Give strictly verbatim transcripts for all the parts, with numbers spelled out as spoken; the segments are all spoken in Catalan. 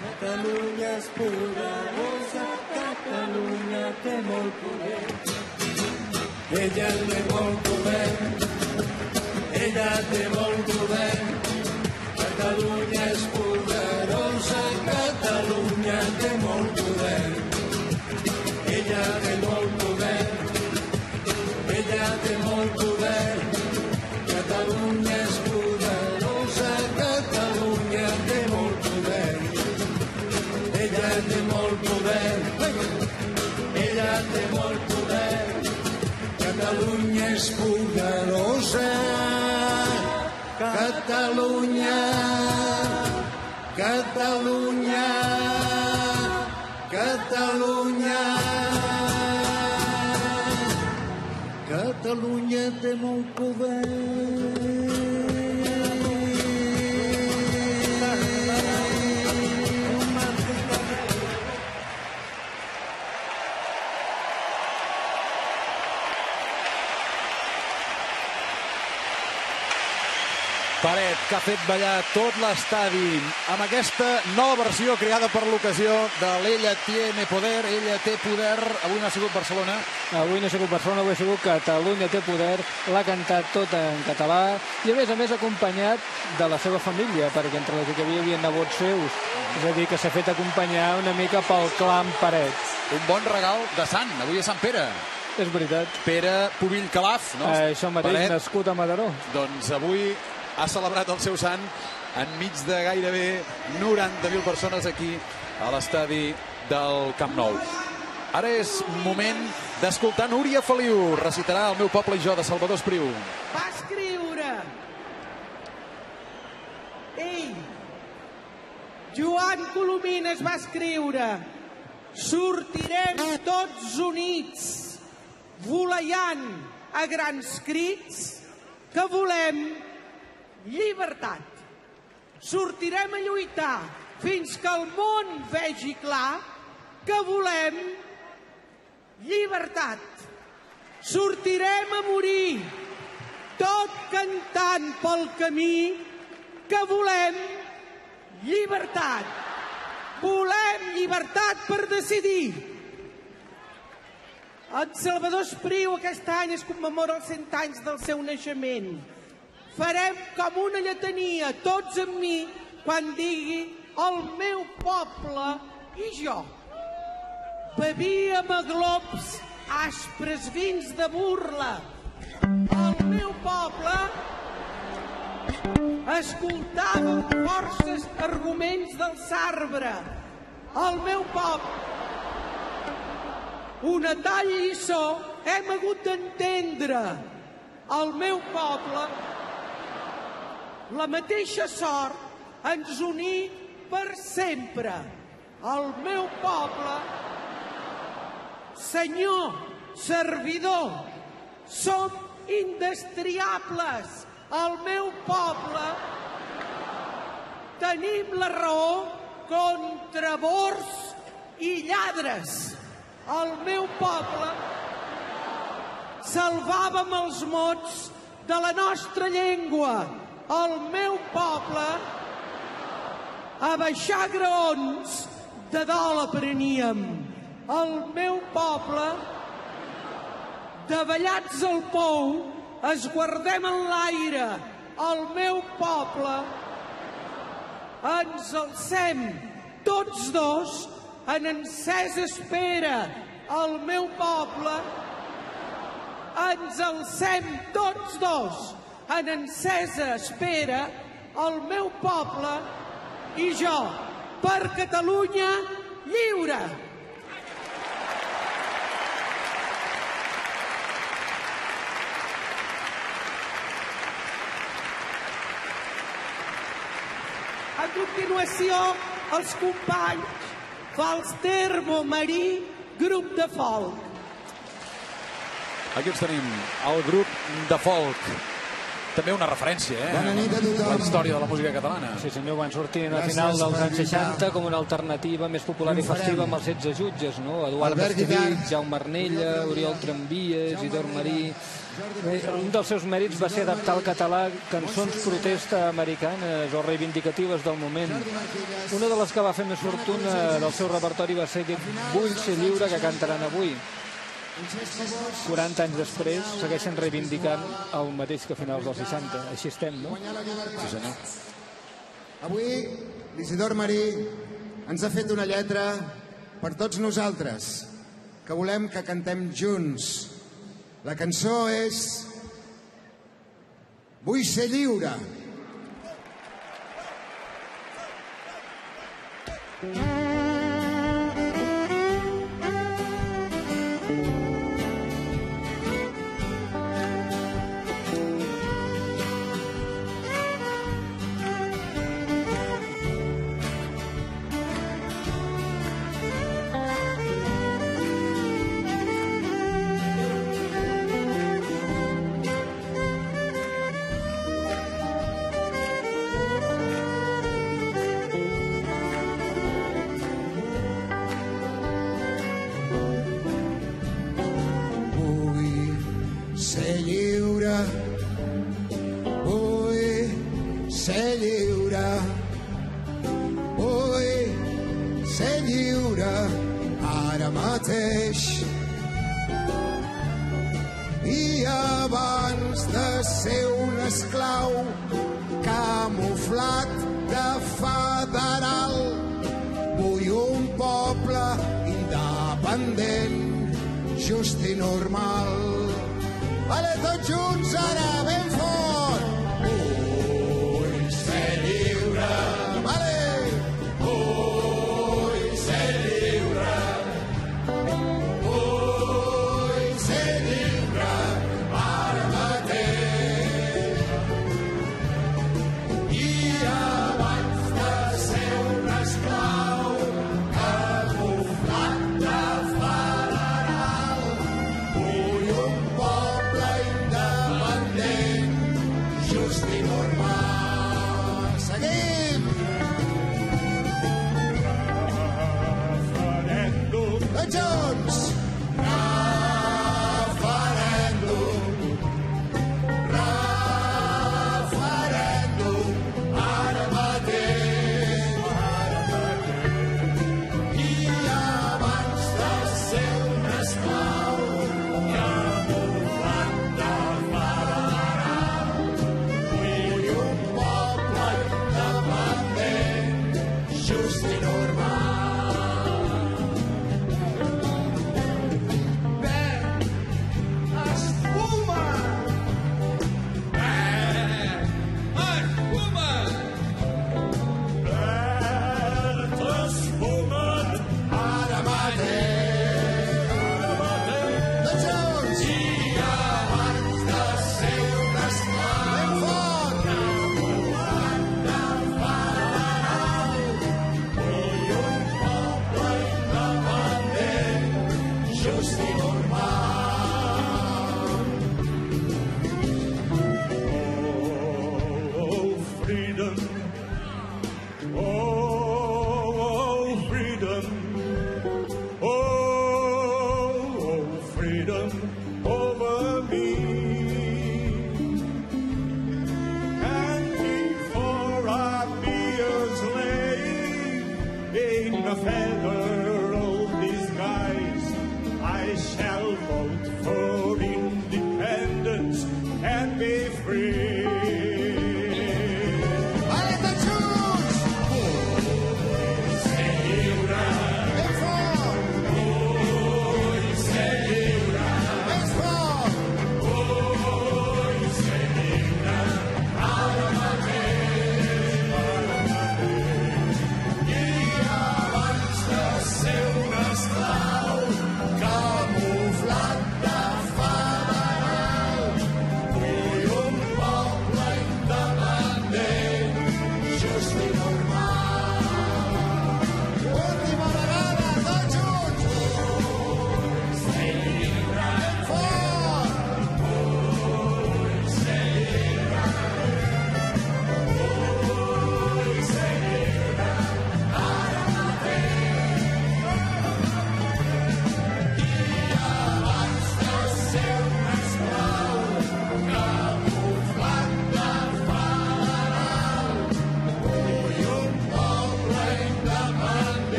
Catalunya és poderosa, Catalunya té molt poder. Ella té molt poder, ella té molt poder. Catalunya és poderosa, Catalunya té molt poder. Ella té molt poder, ella té molt poder. Catalunya és poderosa, Catalunya té molt poder. Ella té molt poder, ella té molt poder. Catalunya és poderosa, Catalunya, Catalunya, Catalunya. Catalunya té molt poder. Paret, que ha fet ballar tot l'estadi amb aquesta nova versió creada per l'ocasió de l'Ella tiene poder, ella té poder. Avui no ha sigut Barcelona. Avui no ha sigut Barcelona, avui ha sigut Catalunya té poder. L'ha cantat tot en català i a més a més acompanyat de la seva família, perquè entre les que hi havia nebots seus. És a dir, que s'ha fet acompanyar una mica pel clan Paret. Un bon regal de Sant, avui és Sant Pere. És veritat. Pere Pubill Calaf, no? Eh, això mateix, Paret, nascut a Mataró. Doncs avui ha celebrat el seu sant enmig de gairebé noranta mil persones aquí a l'estadi del Camp Nou. Ara és moment d'escoltar Núria Feliu. Recitarà El meu poble i jo, de Salvador Espriu. Va escriure ell, Joan Colomines va escriure: sortirem tots units, voleiant a grans crits, que volem llibertat. Sortirem a lluitar fins que el món vegi clar que volem llibertat. Sortirem a morir tot cantant pel camí que volem llibertat. Volem llibertat per decidir. En Salvador Espriu aquest any es commemora els cent anys del seu naixement. Farem com una lletania, tots amb mi, quan digui el meu poble i jo. Bevíem a globs aspres vins de burla. El meu poble escoltava amb forces arguments del Sarbre. El meu poble, una tall lliçó hem hagut d'entendre. El meu poble, la mateixa sort ens uní per sempre. El meu poble, senyor, servidor, som indestriables. El meu poble, tenim la raó contra bors i lladres. El meu poble, salvàvem els mots de la nostra llengua. El meu poble, a baixar graons de dol apreníem. El meu poble, davallats al pou, esguardem en l'aire. El meu poble, ens alcem tots dos en encesa espera. El meu poble, ens alcem tots dos en encesa espera. El meu poble i jo, per Catalunya lliure. A continuació, els companys Falsterbo Marí, grup de folk. Aquí ens tenim, el grup de folk. També una referència, eh? Bona nit a tothom. La història de la música catalana. Sí, senyor, van sortir a final dels anys seixanta com una alternativa més popular i festiva amb els setze jutges, no? Eduard Castellví, Jaume Arnella, Oriol Tramvies, Isidor Marí, Bé, un dels seus mèrits va ser adaptar al català cançons protesta americanes o reivindicatives del moment. Una de les que va fer més fortuna del seu repertori va ser Vull ser lliure, que cantaran avui. quaranta anys després segueixen reivindicant el mateix que a finals dels seixanta. Així estem, no? Sí, senyor. Avui l'Isidor Marí ens ha fet una lletra per tots nosaltres, que volem que cantem junts. La cançó és Vull ser lliure. Ser lliure, vull ser lliure, vull ser lliure ara mateix. I abans de ser un esclau camuflat de federal, vull un poble independent, just i normal. Vale, tots junts ara, ben fort! Vull ser lliure! Vale! Vull ser lliure! Vull ser lliure ara mateix! I abans de ser un esclau camuflat de federal, vull un poble independent, just i normal. Seguim! Referèndum. Tots junts! Referèndum. Referèndum. Ara mateix. Ara mateix. I abans de ser un esclau camuflat de federal, vull un poble independent, just i normal. Verd espuma! Verd espuma! Verd espuma! Ara mateix! Ara mateix! Tots junts! I abans de ser un esclau ben fort! Camuflat de federal, vull un poble independent, just i normal. Oh, freedom. Oh, freedom. Oh, freedom over me. And before I be a slave in a federal disguise, I shall vote for independence and be free. Vale, tots junts! Vull ser lliure. Ben fort! Vull ser lliure. Més fort! Vull ser lliure. Ara mateix. Ara mateix. I abans de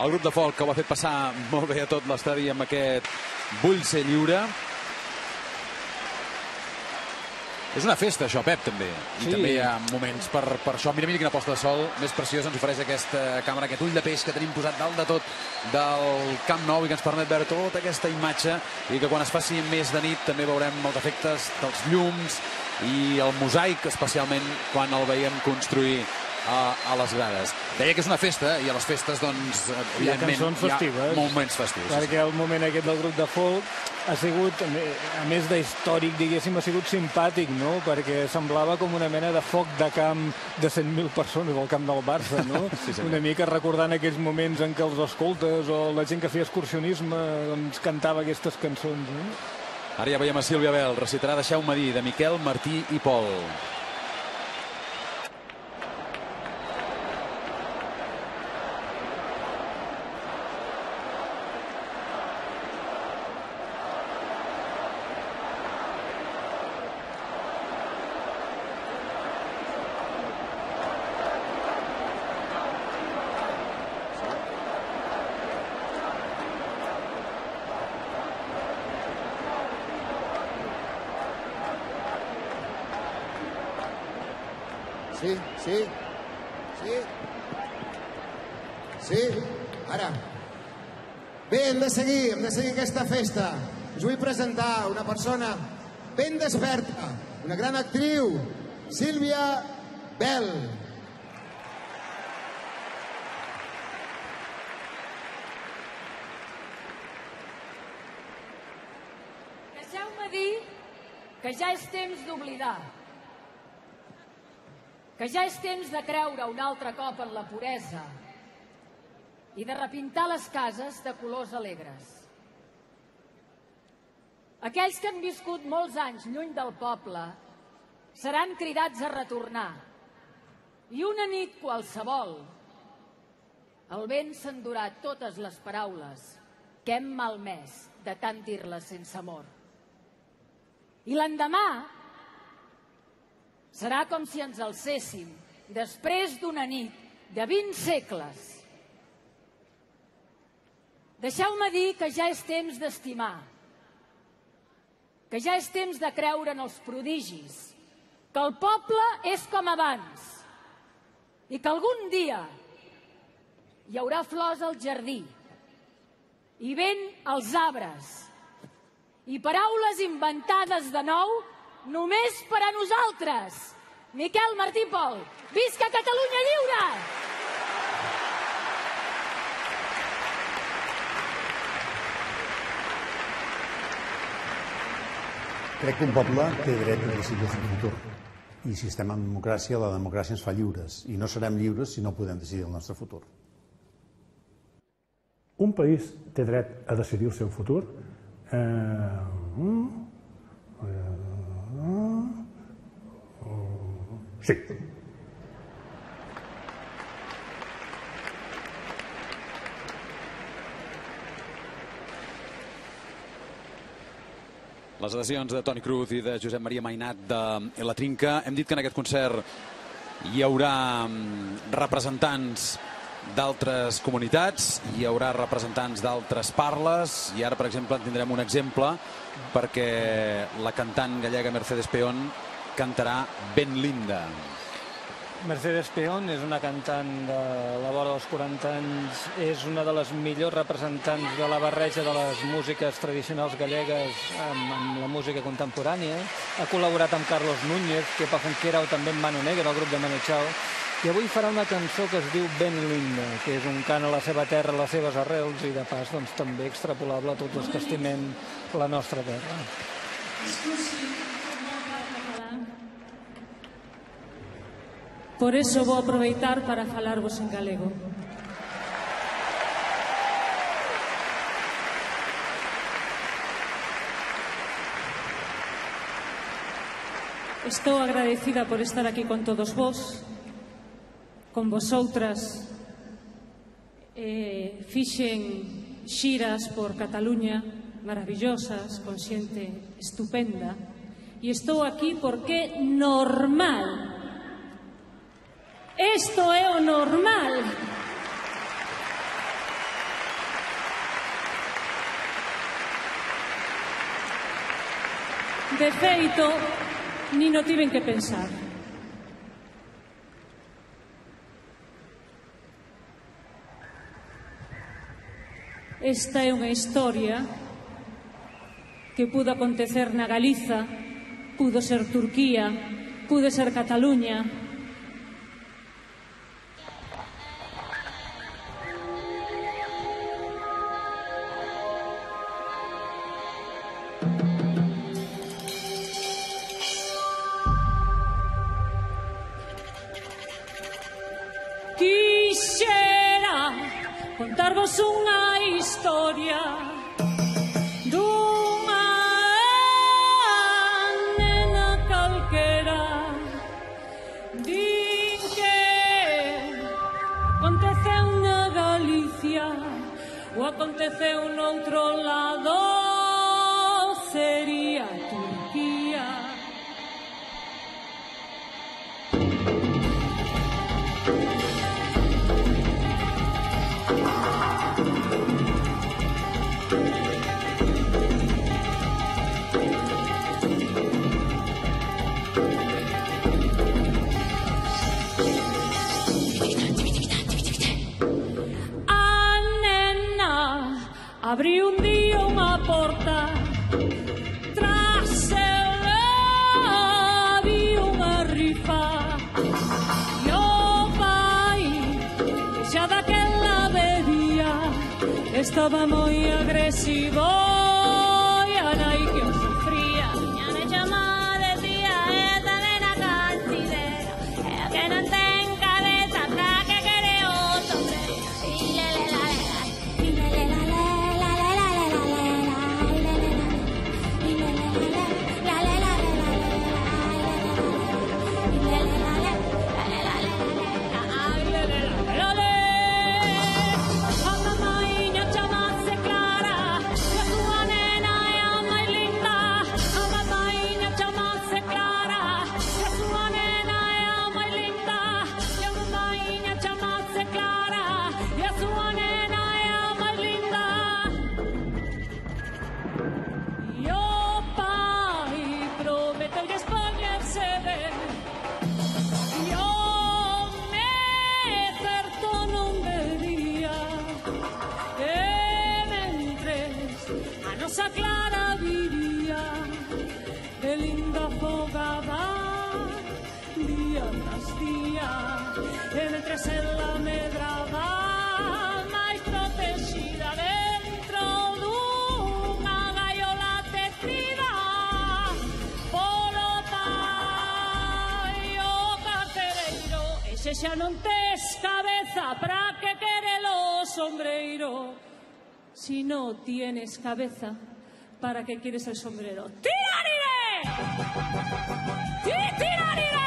el grup de folk que ho ha fet passar molt bé a tot l'estadi amb aquest Vull ser lliure. És una festa, això, Pep, també. I Sí. també hi ha moments per, per això. Mira, mira quina posta de sol més preciosa ens ofereix aquesta càmera, aquest ull de peix que tenim posat dalt de tot del Camp Nou i que ens permet veure tota aquesta imatge i que quan es faci més de nit també veurem els efectes dels llums i el mosaic, especialment quan el veiem construir a, a les grades. Deia que és una festa i a les festes, doncs, Hi ha evidentment, cançons festives. hi ha moments festius. Sí, Perquè el moment aquest del grup de folk ha sigut, a més d'històric, diguéssim, ha sigut simpàtic, no? Perquè semblava com una mena de foc de camp de cent mil persones al camp del Barça, no? Sí, senyor. Una mica recordant aquells moments en què els escoltes o la gent que feia excursionisme doncs, cantava aquestes cançons, no? Ara ja veiem a Sílvia Bel, recitarà Deixeu-me dir, de Miquel, Martí i Pol. Sí, sí, sí. Sí, ara. Bé, hem de seguir, hem de seguir aquesta festa. Us vull presentar una persona ben desperta, una gran actriu, Sílvia Bel. Deixeu-me dir que ja és temps d'oblidar, que ja és temps de creure un altre cop en la puresa i de repintar les cases de colors alegres. Aquells que han viscut molts anys lluny del poble seran cridats a retornar i una nit qualsevol el vent s'endurà totes les paraules que hem malmès de tant dir-les sense amor. I l'endemà serà com si ens alcéssim després d'una nit de vint segles. Deixeu-me dir que ja és temps d'estimar, que ja és temps de creure en els prodigis, que el poble és com abans i que algun dia hi haurà flors al jardí i vent als arbres i paraules inventades de nou només per a nosaltres. Miquel, Martí, Pol, visca Catalunya lliure! Crec que un poble té dret a decidir el seu futur. I si estem en democràcia, la democràcia ens fa lliures. I no serem lliures si no podem decidir el nostre futur. Un país té dret a decidir el seu futur? Eh... Sí. Les adhesions de Toni Cruz i de Josep Maria Mainat de La Trinca. Hem dit que en aquest concert hi haurà representants d'altres comunitats, hi haurà representants d'altres parles i ara, per exemple, en tindrem un exemple perquè la cantant gallega Mercedes Peón cantarà Ben Linda. Mercedes Peón és una cantant de la vora dels quaranta anys, és una de les millors representants de la barreja de les músiques tradicionals gallegues amb, amb la música contemporània. Ha col·laborat amb Carlos Núñez, Kepa Junquera o també amb Mano Negra, el grup de Manu Chao. I avui farà una cançó que es diu Ben Linda, que és un cant a la seva terra, a les seves arrels i de pas doncs, també extrapolable a tots els que estimem la nostra terra. Por eso vou aproveitar para falarvos en galego. Estou agradecida por estar aquí con todos vos, con vosoutras. Eh, fixen xiras por Cataluña maravillosas, con xente estupenda. E estou aquí porque é normal. Isto é o normal. De feito, nin o tiven que pensar. Esta é unha historia que pudo acontecer na Galiza, pudo ser Turquía, pudo ser Cataluña. Quixera contarvos unha historia dunha nena calquera. Din que aconteceu na Galicia ou aconteceu noutro lado, sería Turquía. Abrí un día unha porta, tras ela vi unha rifa, e o pai, que xa daquela bebía, estaba moi agresivo, e a nai que o sufría. Miña nai chama decía, esta nena cancidera, é a que non ten cabeza, pra que quere o sombrero. Y le le la le la, y le le la le. Nosa Clara viría de linda fogada día tras día, e mentres ela medraba máis protexida dentro dunha gaiola tecida polo pai o cartereiro. E se xa non tes cabeza, pra que querelo sombreiro? Si no tienes cabeza, ¿para qué quieres el sombrero? ¡Tirarire! ¡Tirarire!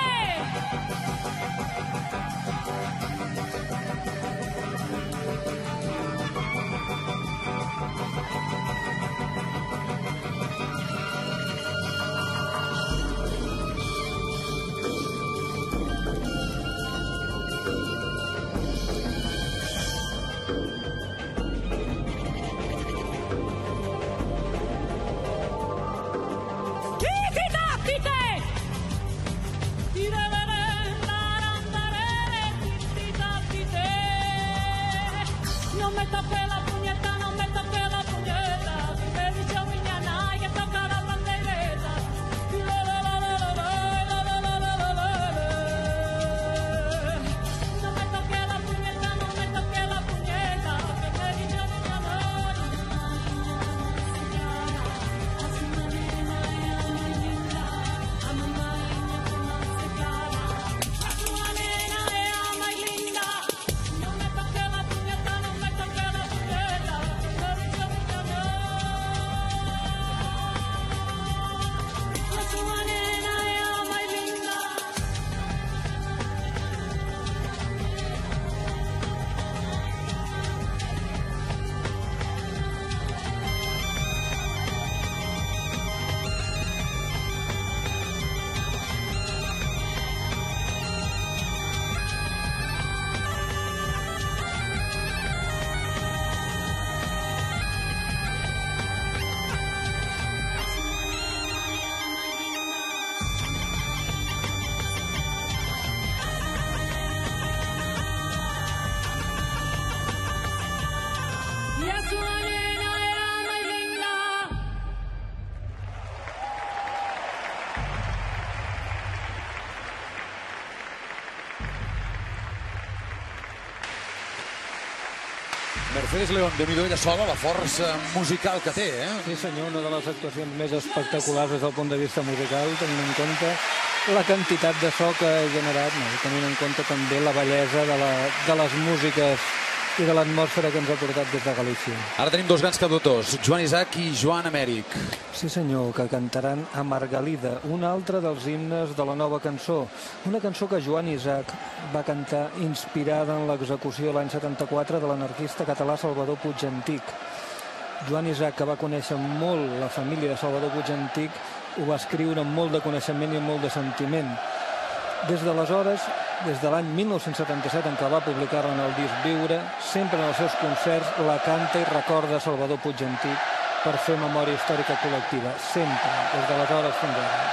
Mercedes León, déu-n'hi-do ella sola, la força musical que té, eh? Sí, senyor, una de les actuacions més espectaculars des del punt de vista musical, tenint en compte la quantitat de so que ha generat, no? Tenint en compte també la bellesa de, la, de les músiques i de l'atmosfera que ens ha portat des de Galícia. Ara tenim dos grans cantautors, Joan Isaac i Joan Amèric. Sí, senyor, que cantaran a Margalida, un altre dels himnes de la nova cançó. Una cançó que Joan Isaac va cantar inspirada en l'execució l'any setanta-quatre de l'anarquista català Salvador Puig Antic. Joan Isaac, que va conèixer molt la família de Salvador Puig Antic, ho va escriure amb molt de coneixement i amb molt de sentiment. Des d'aleshores, des de l'any mil nou-cents setanta-set, en què va publicar-la en el disc Viure, sempre en els seus concerts la canta i recorda Salvador Puig Antic per fer memòria històrica col·lectiva. Sempre, des d'aleshores fins ara.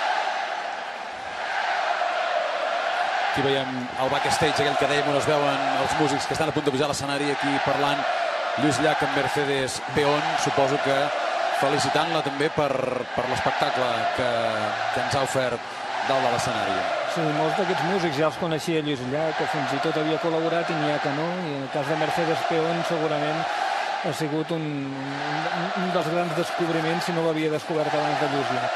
Aquí veiem el backstage, aquell que dèiem on es veuen els músics que estan a punt de pujar a l'escenari, aquí parlant Lluís Llach amb Mercedes Peón, suposo que felicitant-la també per, per l'espectacle que, que ens ha ofert dalt de l'escenari. Sí, molts d'aquests músics ja els coneixia Lluís Llach, que fins i tot havia col·laborat i n'hi ha que no, i en el cas de Mercedes Peón segurament ha sigut un, un, un dels grans descobriments, si no l'havia descobert abans de Lluís Llach.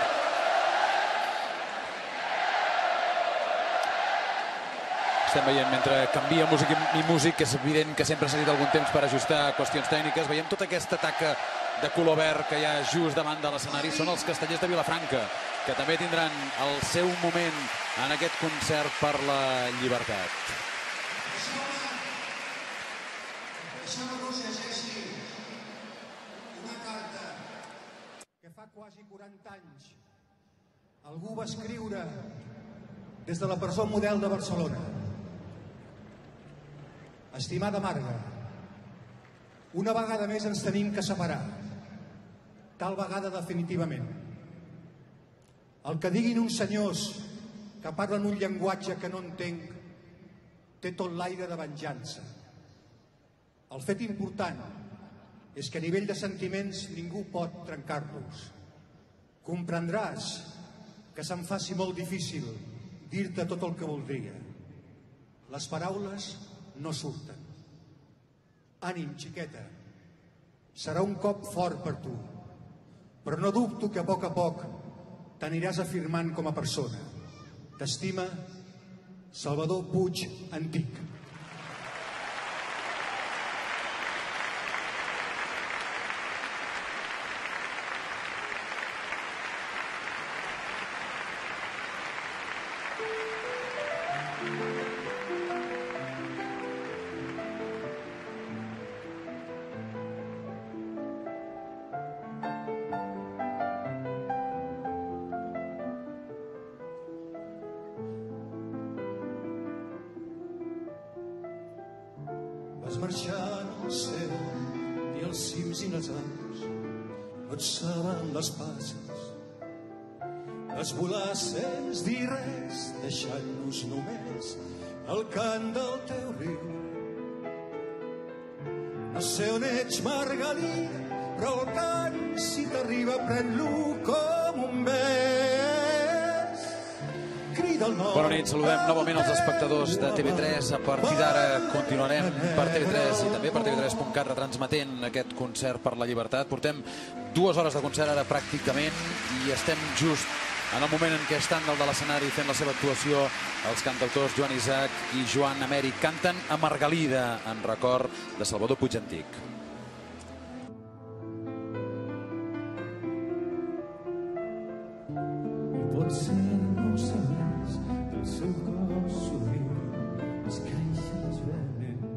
Estem veient, mentre canvia músic i músic, és evident que sempre s'ha dit algun temps per ajustar qüestions tècniques, veiem tota aquesta taca de color verd que hi ha just davant de l'escenari, són els Castellers de Vilafranca, que també tindran el seu moment en aquest concert per la llibertat. Deixeu-me que us llegeixi una carta que fa quasi quaranta anys algú va escriure des de la presó Model de Barcelona. Estimada Marga, una vegada més ens tenim que separar, tal vegada definitivament. El que diguin uns senyors que parlen un llenguatge que no entenc té tot l'aire de venjança. El fet important és que a nivell de sentiments ningú pot trencar-los. Comprendràs que se'm faci molt difícil dir-te tot el que voldria. Les paraules no surten. Ànim, xiqueta, serà un cop fort per tu, però no dubto que a poc a poc t'aniràs afirmant com a persona. T'estima Salvador Puig Antic. Vas marxar al cel i els cims i les aus no et saben les passes. Vas volar sense dir res, deixant-nos només el cant del teu riu. No sé on ets, Margalida, però el cant, si t'arriba, pren-lo com un bes. Crida el nom. Bona nit, saludem novament els espectadors de T V tres. A partir d'ara continuarem per T V tres i també per T V tres punt cat retransmetent aquest concert per la llibertat. Portem dues hores de concert ara pràcticament i estem just en el moment en què estan dalt de l'escenari fent la seva actuació els cantautors Joan Isaac i Joan Amèric. Canten a Margalida en record de Salvador Puig Antic. I potser no ho sabràs, del seu cos somriu es creixen les venes.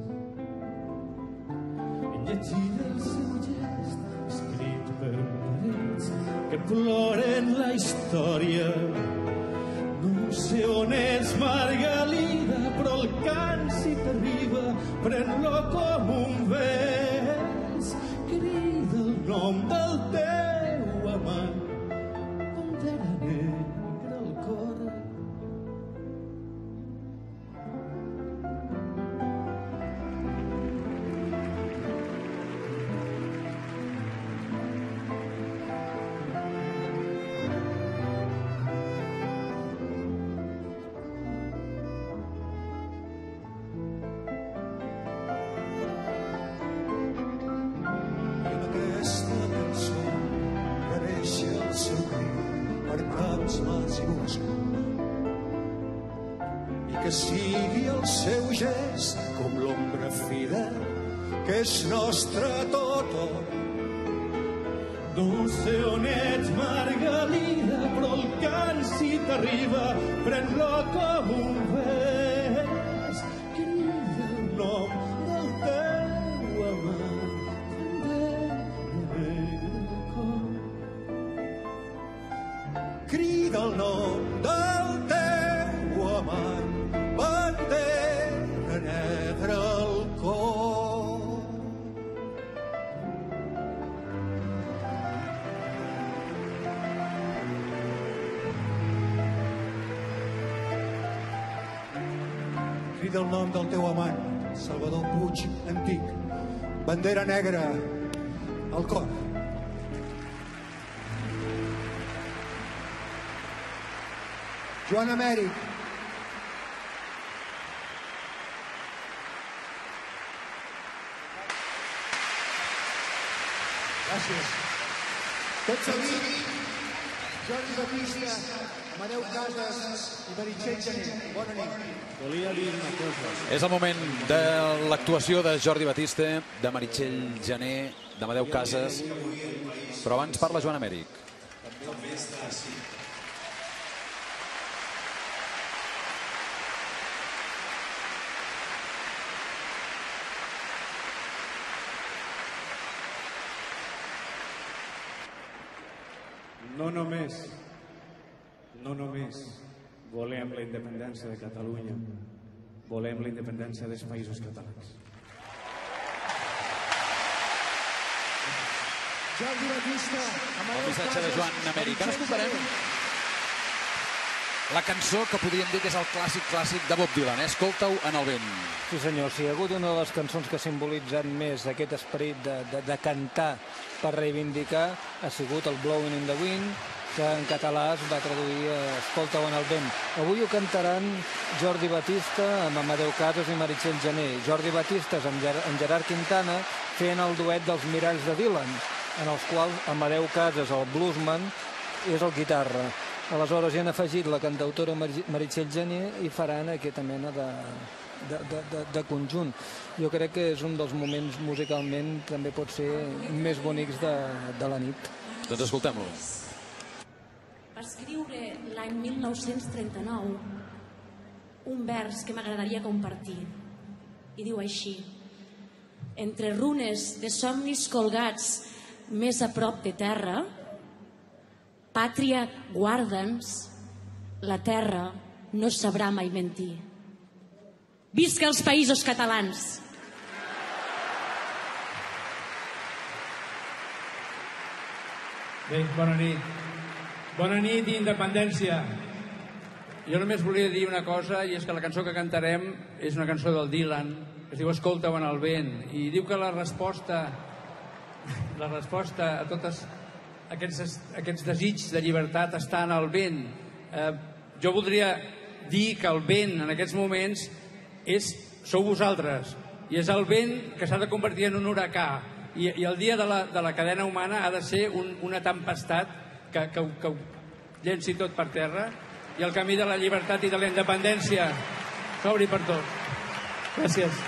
En llegir el seu gest escrit per parets que ploren la història. No sé on és, Margalida, però el cant, si t'arriba, pren-lo com un vers. Crida el nom del teu amant, com t'era negre el cor. que sigui el seu gest com l'ombra fidel que és nostre tot. No sé on ets, Margalida, però el cant si t'arriba, pren-lo com un vers. Crida el nom del teu amant, bandera cor. Crida el nom del teu amant, bandera negra al cor. Crida el nom del teu amant, Salvador Puig Antic, bandera negra al cor. Joan Amèric. Gràcies. Tot seguit, Jordi Batista, Amadeu Casas i Meritxell Gené. Bona nit. Volia dir una cosa. És el moment de l'actuació de Jordi Batista, de Meritxell Gené, d'Amadeu Casas, però abans parla Joan Amèric. No només, no només volem la independència de Catalunya, volem la independència dels països catalans. Jordi Batista, El missatge de Joan Amèric. Ara escoltarem la cançó que podríem dir que és el clàssic clàssic de Bob Dylan, eh? Escolta-ho en el vent. Sí senyor, si hi ha hagut una de les cançons que ha simbolitzat més aquest esperit de, de, de cantar per reivindicar ha sigut el Blowing in the Wind, que en català es va traduir a Escolta-ho en el vent. Avui ho cantaran Jordi Batista amb Amadeu Casas i Meritxell Gené. Jordi Batista amb, Ger amb Gerard Quintana fent el duet dels Miralls de Dylan, en els quals Amadeu Casas, el bluesman, és el guitarra. Aleshores hi han afegit la cantautora Meritxell Gené i faran aquesta mena de, de, de, de, de conjunt. Jo crec que és un dels moments musicalment també pot ser més bonics de, de la nit. Doncs escoltem-lo. Va escriure l'any mil nou-cents trenta-nou un vers que m'agradaria compartir i diu així: entre runes de somnis colgats més a prop de terra, pàtria, guarda'ns, la terra no sabrà mai mentir. Visca els països catalans! Bé, bona nit. Bona nit i independència. Jo només volia dir una cosa, i és que la cançó que cantarem és una cançó del Dylan, que es diu Escolta-ho en el vent, i diu que la resposta, la resposta a tots aquests, aquests desigs de llibertat està en el vent. Eh, jo voldria dir que el vent en aquests moments és, sou vosaltres, i és el vent que s'ha de convertir en un huracà, i, i el dia de la, de la cadena humana ha de ser un, una tempestat que, que, que ho llenci tot per terra, i el camí de la llibertat i de la independència s'obri per tot. Gràcies.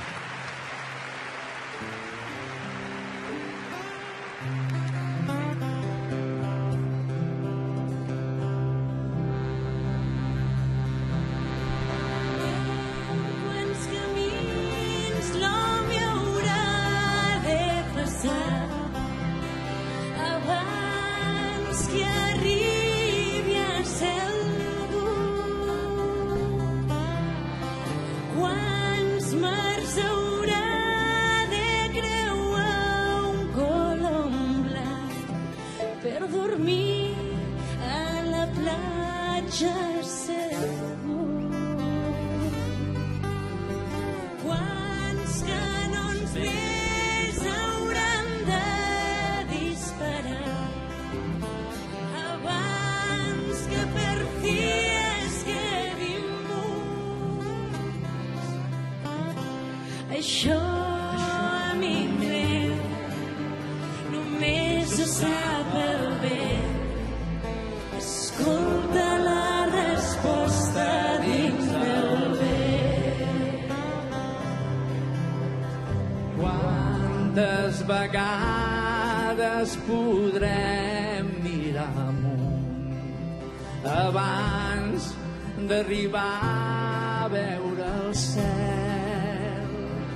Això, amic meu, només ho sap el vent. Escolta la resposta dins del Quantes vegades podrem mirar amunt abans d'arribar a veure el cel?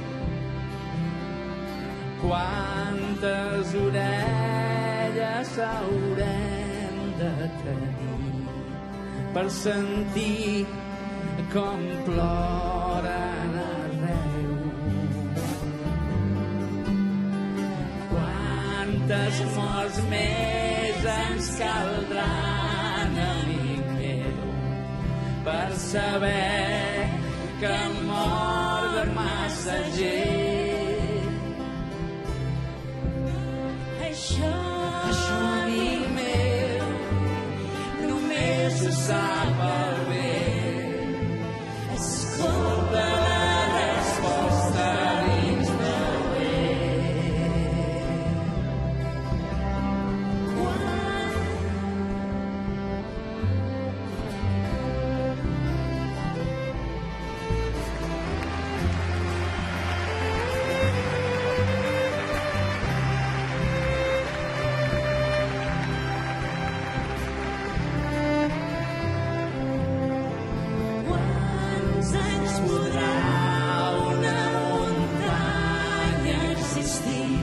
Quantes orelles haurem de tenir per sentir com ploren arreu? Quantes morts més ens caldran, amic meu, per saber que han mort massa gent? Això, això, amic meu, només ho sap el vent. Escolta la resposta dins del vent. Quants anys podrà una muntanya existir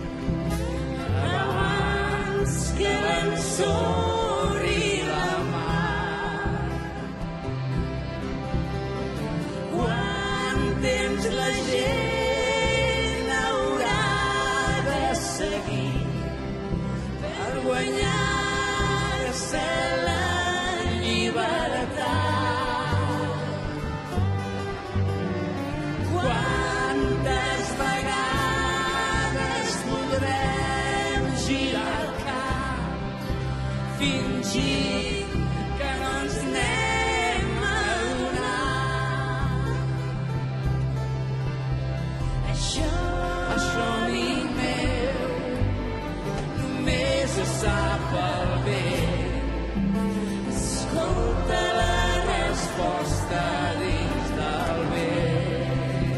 abans que l'ensorri la mar? Quant temps la gent haurà de seguir per guanyar-se la llibertat? Quantes vegades podrem girar el cap fingint que no ens n'hem adonat? Això, això, amic meu, només ho sap el vent. Escolta la resposta dins del vent.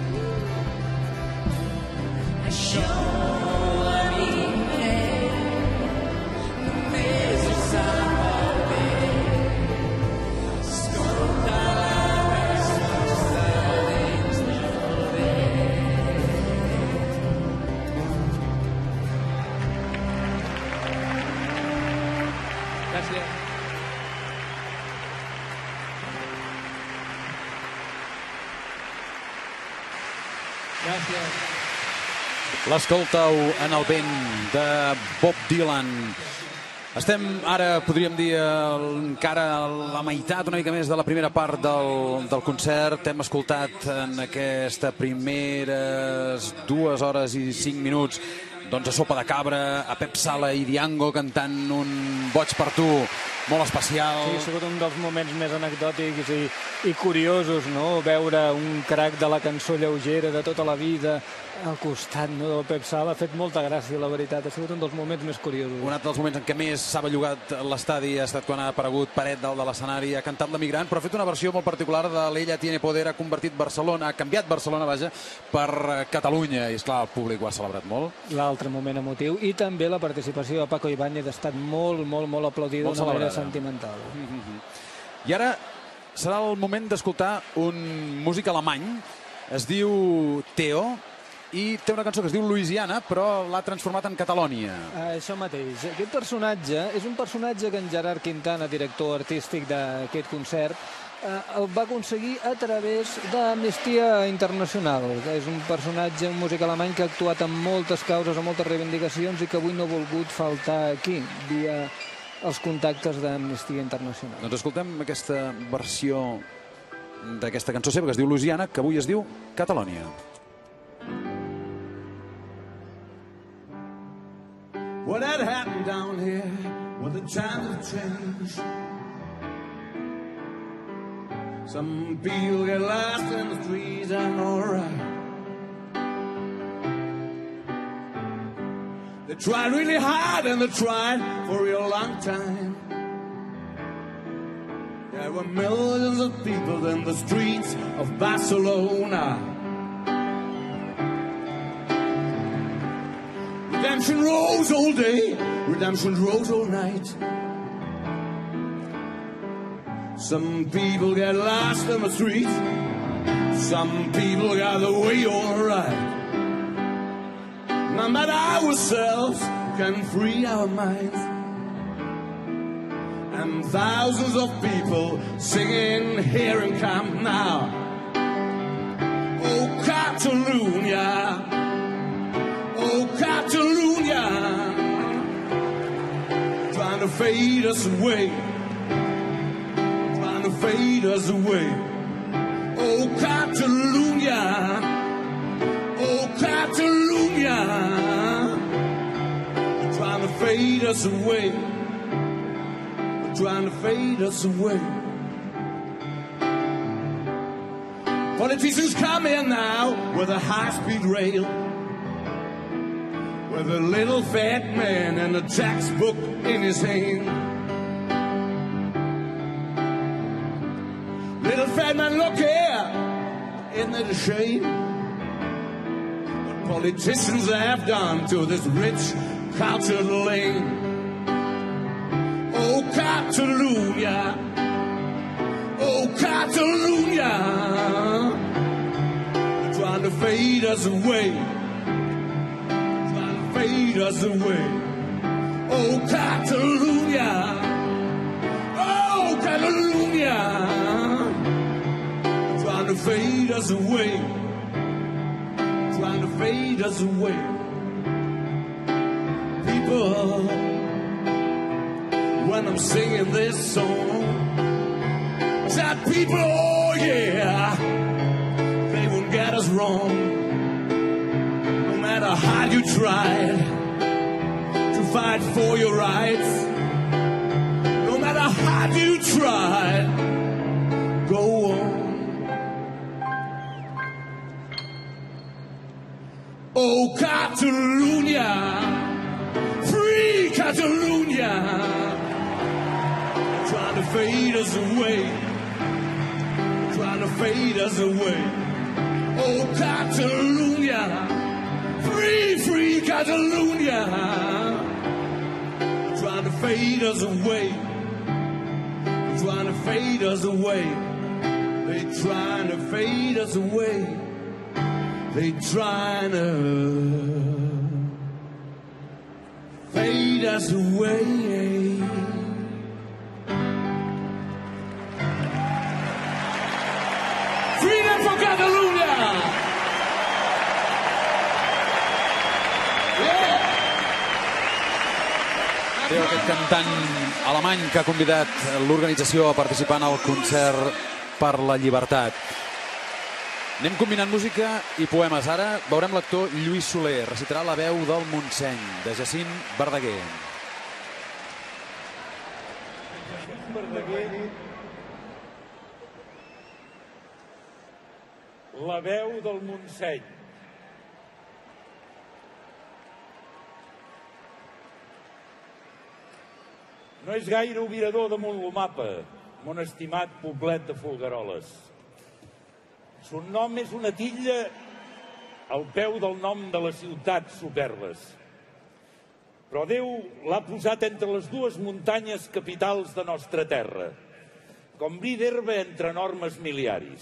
Això, amic meu, només ho sap el vent. Escolta la resposta dins del vent. Gràcies. Gràcies. L'escolteu en el vent de Bob Dylan. Estem ara, podríem dir, encara a la meitat, una mica més de la primera part del, del concert. Hem escoltat en aquesta primeres dues hores i cinc minuts doncs a Sopa de Cabra, a Pep Sala i Diango cantant un Boig per tu molt especial. Sí, ha sigut un dels moments més anecdòtics i, i curiosos, no? Veure un crac de la cançó lleugera de tota la vida al costat, no, del Pep Sala. Ha fet molta gràcia, la veritat. Ha sigut un dels moments més curiosos. Un altre dels moments en què més s'ha bellugat l'estadi ha estat quan ha aparegut Paret dalt de l'escenari, ha cantat l'Emigrant, però ha fet una versió molt particular de l'Ella tiene poder, ha convertit Barcelona, ha canviat Barcelona, vaja, per Catalunya. I, esclar, el públic ho ha celebrat molt. L'altre moment emotiu. I també la participació de Paco Ibáñez ha estat molt, molt, molt aplaudida d'una manera sentimental. Mm-hmm. I ara serà el moment d'escoltar un músic alemany. Es diu Theo i té una cançó que es diu Louisiana, però l'ha transformat en Catalònia. Ah, això mateix. Aquest personatge és un personatge que en Gerard Quintana, director artístic d'aquest concert, eh, el va aconseguir a través d'Amnistia Internacional. És un personatge, un músic alemany que ha actuat en moltes causes, en moltes reivindicacions i que avui no ha volgut faltar aquí, via els contactes d'Amnistia Internacional. Doncs escoltem aquesta versió d'aquesta cançó seva que es diu Louisiana, que avui es diu Catalònia. What had happened down here when the times have changed? Some people get lost in the streets and alright. They tried really hard and they tried for a real long time. There were millions of people in the streets of Barcelona. Redemption rose all day, redemption rose all night. Some people get lost in the street, some people got away all right. None but ourselves can free our minds. And thousands of people singing here in Camp Nou. Oh, Catalonia, oh, Catalonia, trying to fade us away, trying to fade us away. Oh, Catalonia, oh, Catalonia, trying to fade us away, trying to fade us away. Politicians come in now with a high-speed rail, with a little fat man and a textbook in his hand. Little fat man, look here, isn't it a shame what politicians have done to this rich, cultured land? Oh, Catalonia, oh, Catalonia, trying to fade us away, trying to fade us away. Oh, Catalonia, oh, Catalonia, trying to fade us away, trying to fade us away. People, when I'm singing this song, that people, oh yeah, they won't get us wrong. No matter how you tried to fight for your rights, no matter how you tried, go on. Oh, Catalonia, free Catalonia, trying to fade us away, trying to fade us away. Oh, Catalonia, free, free Catalonia, trying to fade us away, trying to fade us away. They trying to fade us away. They trying to fade us away. Freedom for Catalunya! Yeah! Déu, aquest cantant alemany que ha convidat l'organització a participar en el concert per la llibertat. Anem combinant música i poemes. Ara veurem l'actor Lluís Soler. Recitarà La veu del Montseny, de Jacint Verdaguer. Verdaguer. La veu del Montseny. No és gaire obirador damunt l'Omapa, mon estimat poblet de Folgueroles. Son nom és una tilla al peu del nom de la ciutat superbes. Però Déu l'ha posat entre les dues muntanyes capitals de nostra terra, com bri d'herba entre enormes miliaris.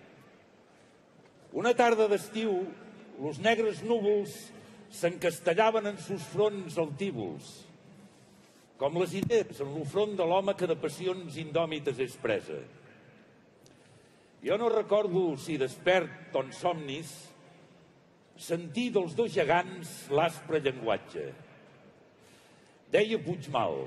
Una tarda d'estiu, los negres núvols s'encastellaven en sus fronts altívols, com les idees en l'ofront de l'home que de passions indòmites és presa. Jo no recordo si despert o en somnis sentir dels dos gegants l'aspre llenguatge. Deia Puigmal: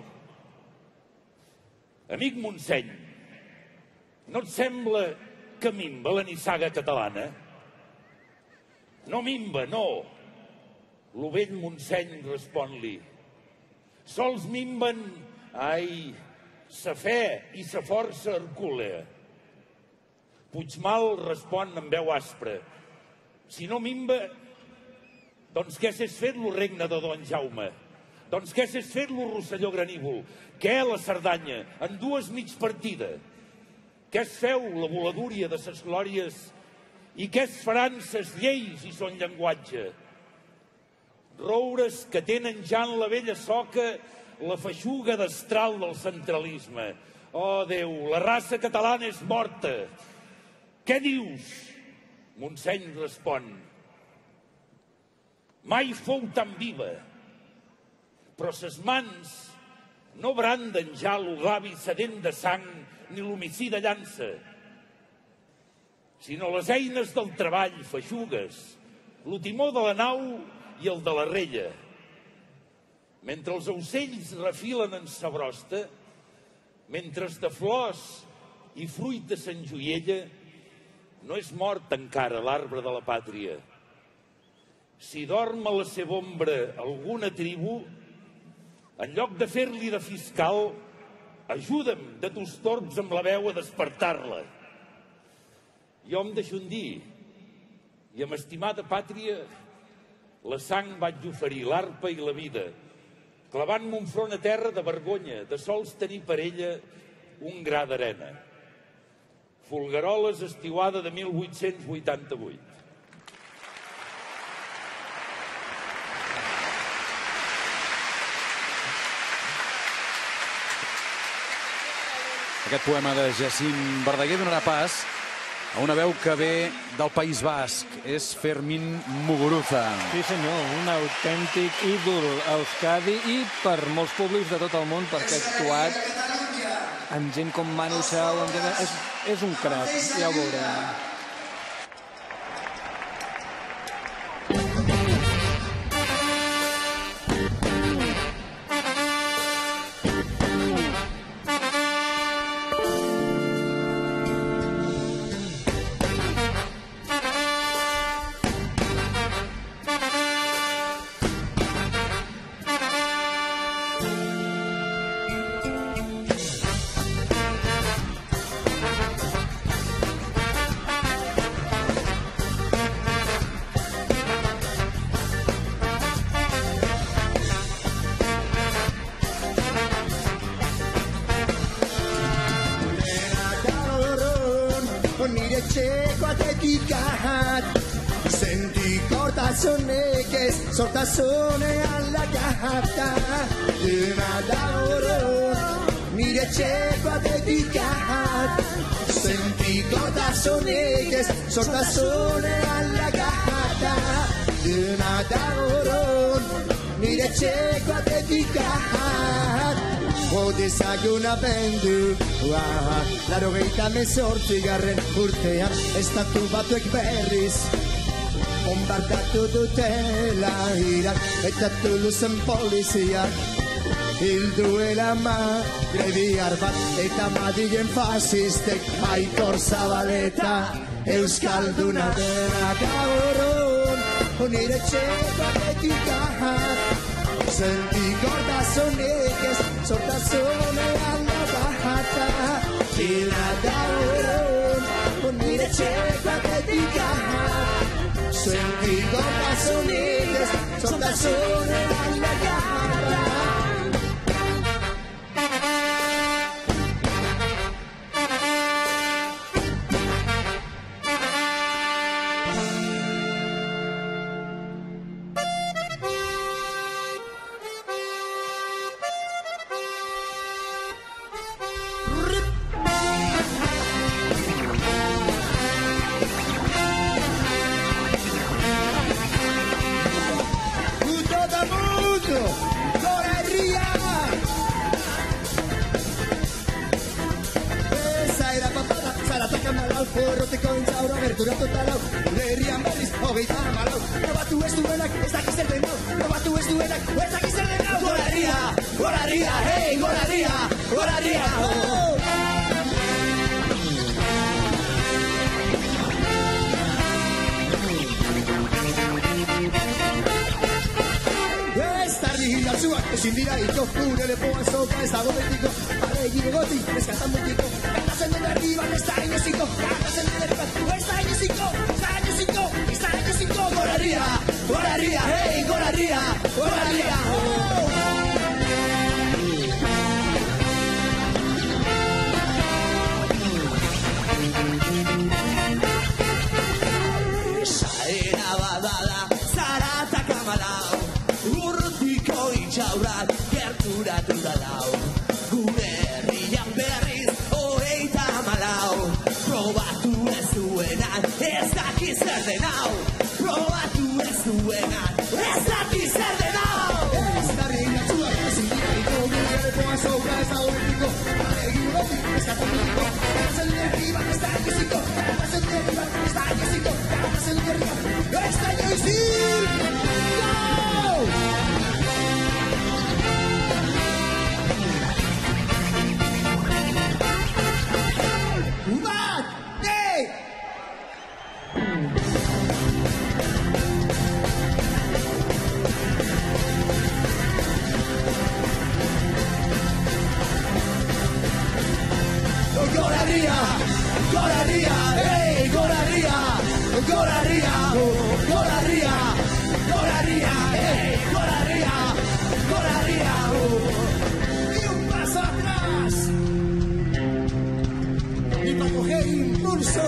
amic Montseny, no et sembla que minva la nissaga catalana? No minva, no. Lo vell Montseny respon-li: sols minven, ai, sa fe i sa força hercúlea. Puigmal respon amb veu aspra: si no minva, doncs què s'és fet lo regne de Don Jaume? Doncs què s'és fet lo Rosselló Granívol? Què la Cerdanya, en dues mig partida? Què es feu la voladúria de ses glòries? I què es faran ses lleis i son llenguatge? roures que tenen ja en la vella soca la feixuga destral del centralisme. Oh, Déu, la raça catalana és morta. Què dius? Montseny respon. Mai fou tan viva, però ses mans no branden ja l'ogavi sedent de sang ni l'homicida llança, sinó les eines del treball feixugues, lo timó de la nau i el de la rella. Mentre els ocells refilen en sa brosta, mentre de flors i fruita s'enjoiella, no és mort encara l'arbre de la pàtria. Si dorm a la seva ombra alguna tribu, en lloc de fer-li de fiscal, ajuda'm de tus torbs amb la veu a despertar-la. Jo em deixo un dir, i amb estimada pàtria, la sang vaig oferir, l'arpa i la vida, clavant-me un front a terra de vergonya, de sols tenir per ella un gra d'arena. Folgueroles, estiuada de mil vuit-cents vuitanta-vuit. Aquest poema de Jacint Verdaguer donarà pas a una veu que ve del País Basc. És Fermín Muguruza. Sí, senyor, un autèntic ídol a Euskadi i per molts públics de tot el món, perquè ha actuat amb gent com Manu Chao. Amb gent... és, és un crac, ja ho veurem. Sortasone alla carta di una lavoro, mi ricerco a dedicare. Senti sortasone che sortasone alla carta di una lavoro, mi ricerco a dedicare. O desayuna bendu, la roveita me sorti garren urtea, è stato fatto e berris. Bombardato tutela Iraq e Toulouse in polizia il due la madre di Arbat e Tamadi in fasciste mai corsa valeta Euskal d'una dena cauron unire cedo e ti cajar senti corda soneques sota sone alla bajata Tina cauron unire cedo e ti cajar senti corda soneques sota sone alla bajata. Porro te kointzaur abertura totalau Lerrian berriz hogeita hamalau Probatu ez duenak ez dakiz zer denau Probatu ez duenak ez dakiz zer denau Gora herria, gora herria, hey, gora herria, gora herria, oh! Ez tardi hilatzuak ezin dira ito Gure lepoan zoka ez dago betiko Aregi egoti, eskatan mutiko Kantazen den berri bat ez da ineziko Kantazen den berri bat ez da ineziko Ez da ineziko, ez da ineziko Gora herria, gora herria, hey, gora herria, gora herria, oh! Saena badala, zarata kamalau prestatu da lau. Gure herrian berriz hogeita hamalau. Probatu ez duenan ez daki zer den hau. Probatu ez duenan ez daki zer den hau. Ez garri natzua, ezin diraiko gure lepoa zauka ez da horretiko. Egin goti, eskatu dutiko. Garazen herri bat ez da egiziko. Garazen herri bat ez da egiziko. Garazen herri bat ez da egiziko. Bat, nei! Gora Ria, Gora Ria, hey, Gora Ria, Gora Ria, Gora Ria, Gora Ria, hey, Gora Ria, Gora Ria, y un paso atrás, y para coger impulso.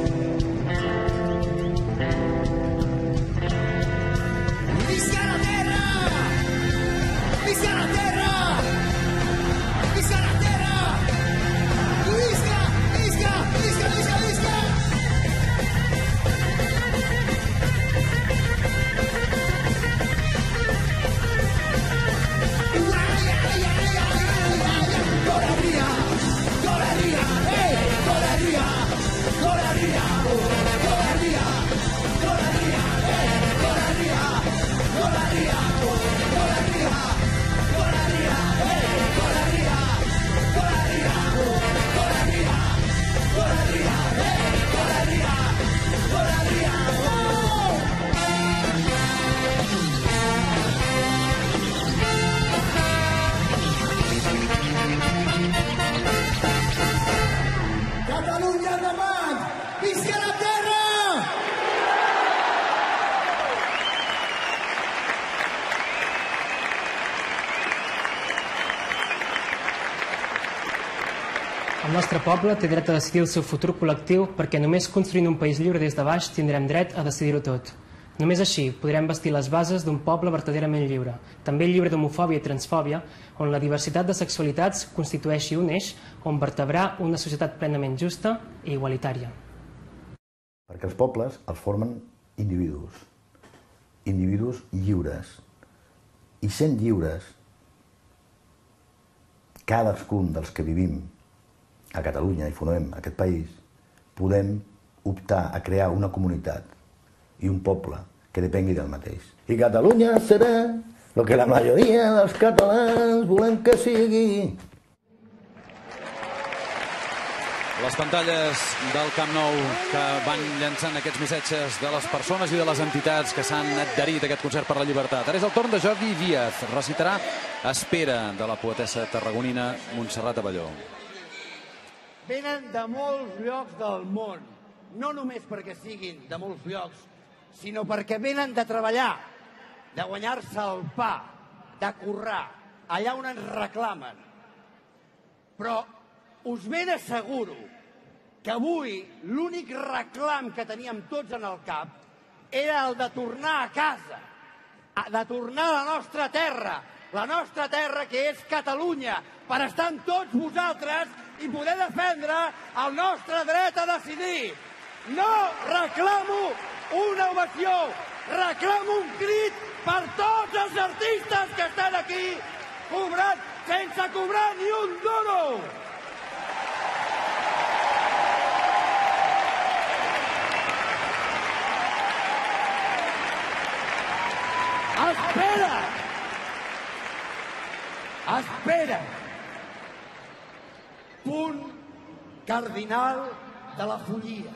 ¡Visca la tierra! ¡Visca la tierra! ¡Visca la tierra! ¡Visca! ¡Visca! ¡Visca! ¡Visca! ¡Visca! Gora Ria! Gora Ria! Hey! Gora Ria! Gora Ria! Gora Ria! Gora Ria! Hey! Gora Ria! Gora Ria! Gora Ria! Gora Ria! Hey! Gora Ria! Gora Ria! Gora Ria! Gora Ria! Hey! Gora Ria! Gora Ria! Catalunya endavant! Visca la terra! El nostre poble té dret a decidir el seu futur col·lectiu perquè només construint un país lliure des de baix tindrem dret a decidir-ho tot. Només així podrem bastir les bases d'un poble vertaderament lliure, també lliure d'homofòbia i transfòbia, on la diversitat de sexualitats constitueixi un eix on vertebrar una societat plenament justa i igualitària. Perquè els pobles els formen individus, individus lliures. I sent lliures, cadascun dels que vivim a Catalunya i formem aquest país, podem optar a crear una comunitat i un poble que depengui del mateix. I Catalunya serà el que la majoria dels catalans volem que sigui. Les pantalles del Camp Nou que van llançant aquests missatges de les persones i de les entitats que s'han adherit a aquest concert per la llibertat. Ara és el torn de Jordi Díaz. Recitarà Espera, de la poetessa tarragonina Montserrat Abelló. Venen de molts llocs del món, no només perquè siguin de molts llocs, sinó perquè venen de treballar, de guanyar-se el pa, de currar, allà on ens reclamen. Però us ben asseguro que avui l'únic reclam que teníem tots en el cap era el de tornar a casa, de tornar a la nostra terra, la nostra terra que és Catalunya, per estar amb tots vosaltres i poder defendre el nostre dret a decidir. No reclamo una ovació, reclamo un crit per tots els artistes que estan aquí cobrant sense cobrar ni un duro. Espera! Espera! Punt cardinal de la follia.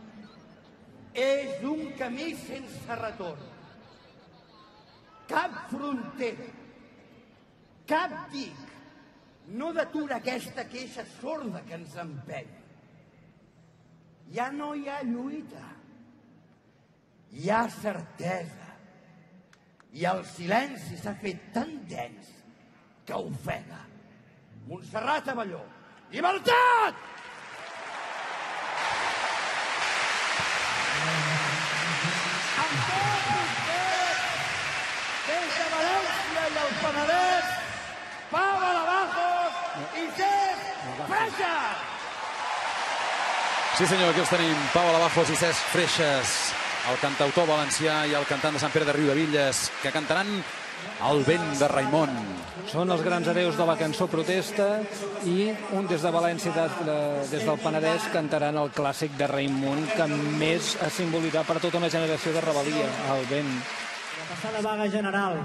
És un camí sense retorn. Cap frontera, cap dic no detura aquesta queixa sorda que ens empeny. Ja no hi ha lluita, hi ha certesa. I el silenci s'ha fet tan dens que ofega. Montserrat Abelló, llibertat! Amb tots vostès, des de València i el Penedès, pau a la Cesc Freixas! Sí senyor, aquí els tenim, Pau Alabajos i Cesc Freixas, el cantautor valencià i el cantant de Sant Pere de Riudebitlles, que cantaran El vent de Raimon. Són els grans hereus de la cançó Protesta i un des de València, des del Penedès, cantaran el clàssic de Raimon que més ha simbolitzat per tota una generació de rebel·lia, el vent. La passada vaga general.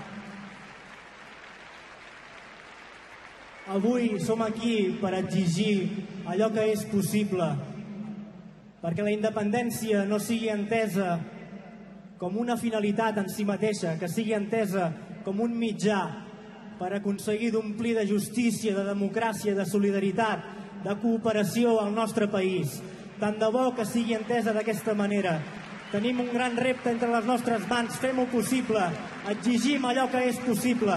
Avui som aquí per exigir allò que és possible, perquè la independència no sigui entesa com una finalitat en si mateixa, que sigui entesa com un mitjà per aconseguir d'omplir de justícia, de democràcia, de solidaritat, de cooperació al nostre país. Tant de bo que sigui entesa d'aquesta manera. Tenim un gran repte entre les nostres mans, fem-ho possible, exigim allò que és possible.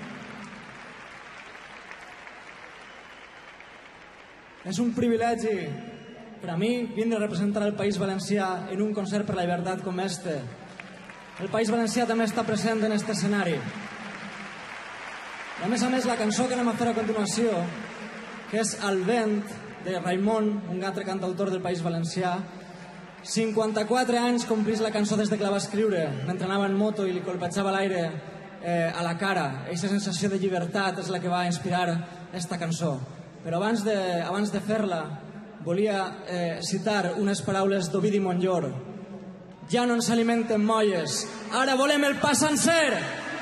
Es un privilegi per a mi vindre a representar el País Valencià en un concert per la llibertat com este. El País Valencià també està present en aquest escenari. I a més a més la cançó que anem a fer a continuació, que és El vent de Raimon, un altre cantautor del País Valencià, cinquanta-quatre anys complís la cançó des que la va escriure, mentre anava en moto i li colpejava l'aire eh, a la cara. Aquesta sensació de llibertat és la que va inspirar aquesta cançó. Però abans de, abans de fer-la volia eh, citar unes paraules d'Ovidi Montllor. Ja no ens alimenten molles, ara volem el pa sencer!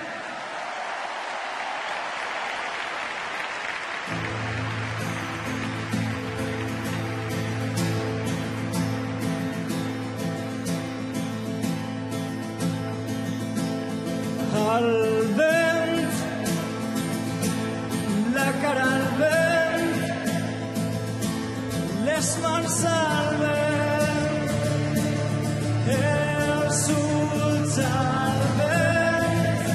El vent, la cara al vent, les mans al vent, els ulls al vent,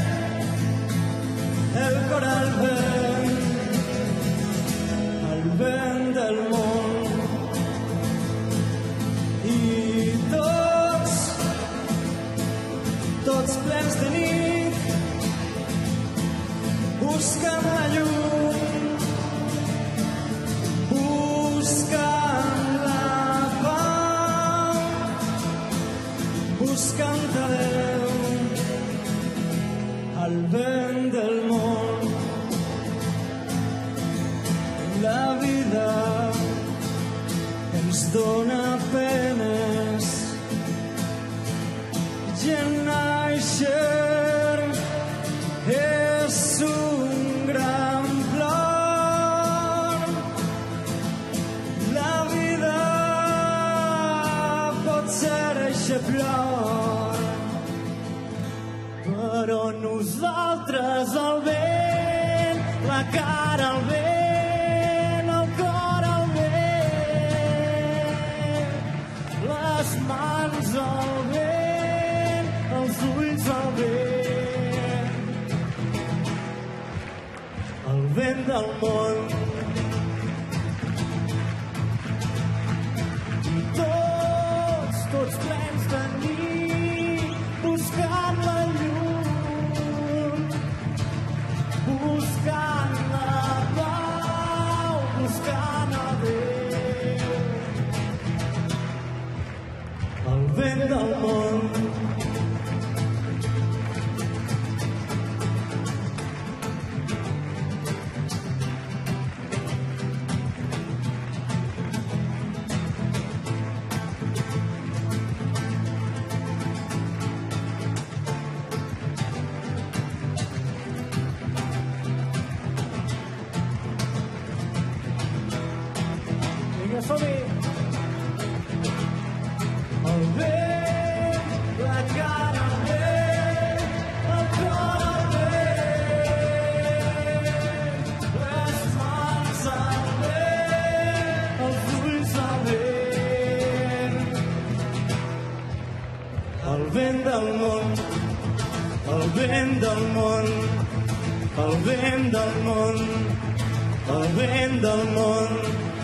el cor al vent, el vent del món. I tots, tots plens de nit, buscant la llum, buscant la pau, buscant a Déu, al vent del món. La vida ens dona penes i en naixer és un gran plor. La vida pot ser eixe plor, però nosaltres el vent, la cara al vent, el cor al vent, les mans al vent, els ulls al vent, el vent del món. I tots, tots plens de nit, buscant la llum, buscant la pau, buscant a Déu, el vent del món. Vinga, som-hi! El vent, la cara al vent, el cor al vent, les mans al vent, els ulls al vent, el vent del món, el vent del món, el vent del món, el vent del món.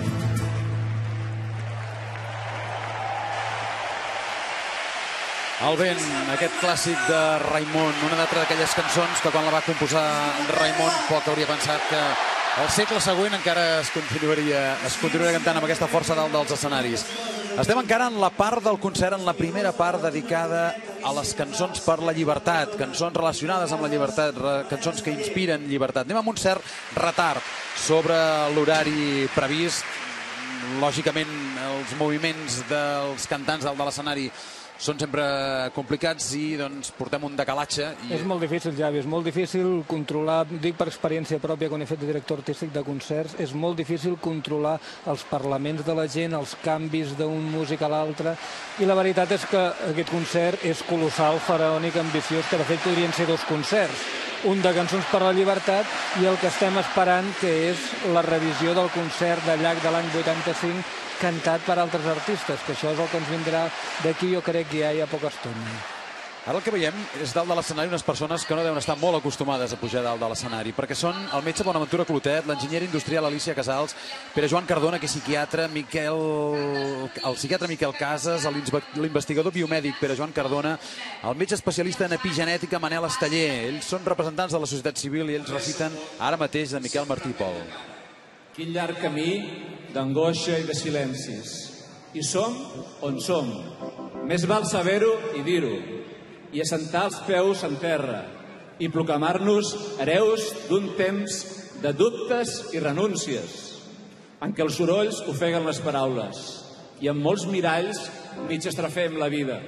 El vent, aquest clàssic de Raimon, una d'altra d'aquelles cançons que quan la va composar Raimon poc hauria pensat que el segle següent encara es continuaria, es continuaria cantant amb aquesta força dalt dels escenaris. Estem encara en la part del concert, en la primera part dedicada a les cançons per la llibertat, cançons relacionades amb la llibertat, cançons que inspiren llibertat. Anem amb un cert retard sobre l'horari previst. Lògicament, els moviments dels cantants dalt de l'escenari són sempre complicats i doncs, portem un decalatge. I... És molt difícil, Javi, és molt difícil controlar, dic per experiència pròpia quan he fet de director artístic de concerts, és molt difícil controlar els parlaments de la gent, els canvis d'un músic a l'altre, i la veritat és que aquest concert és colossal, faraònic, ambiciós, que de fet podrien ser dos concerts, un de Cançons per la Llibertat i el que estem esperant, que és la revisió del concert de Llach de l'any vuitanta-cinc, cantat per altres artistes, que això és el que ens vindrà d'aquí, jo crec que ja hi ha poca estona. Ara el que veiem és dalt de l'escenari unes persones que no deuen estar molt acostumades a pujar dalt de l'escenari, perquè són el metge Bonaventura Clotet, l'enginyer industrial Alicia Casals, Pere Joan Cardona, que és psiquiatre, Miquel... el psiquiatre Miquel Casas, l'investigador biomèdic Pere Joan Cardona, el metge especialista en epigenètica Manel Esteller. Ells són representants de la societat civil i ells reciten ara mateix de Miquel Martí i Pol. Quin llarg camí d'angoixa i de silencis. I som on som. Més val saber-ho i dir-ho. I assentar els peus en terra. I proclamar-nos hereus d'un temps de dubtes i renúncies, en què els sorolls ofeguen les paraules i amb molts miralls mig estrafem la vida.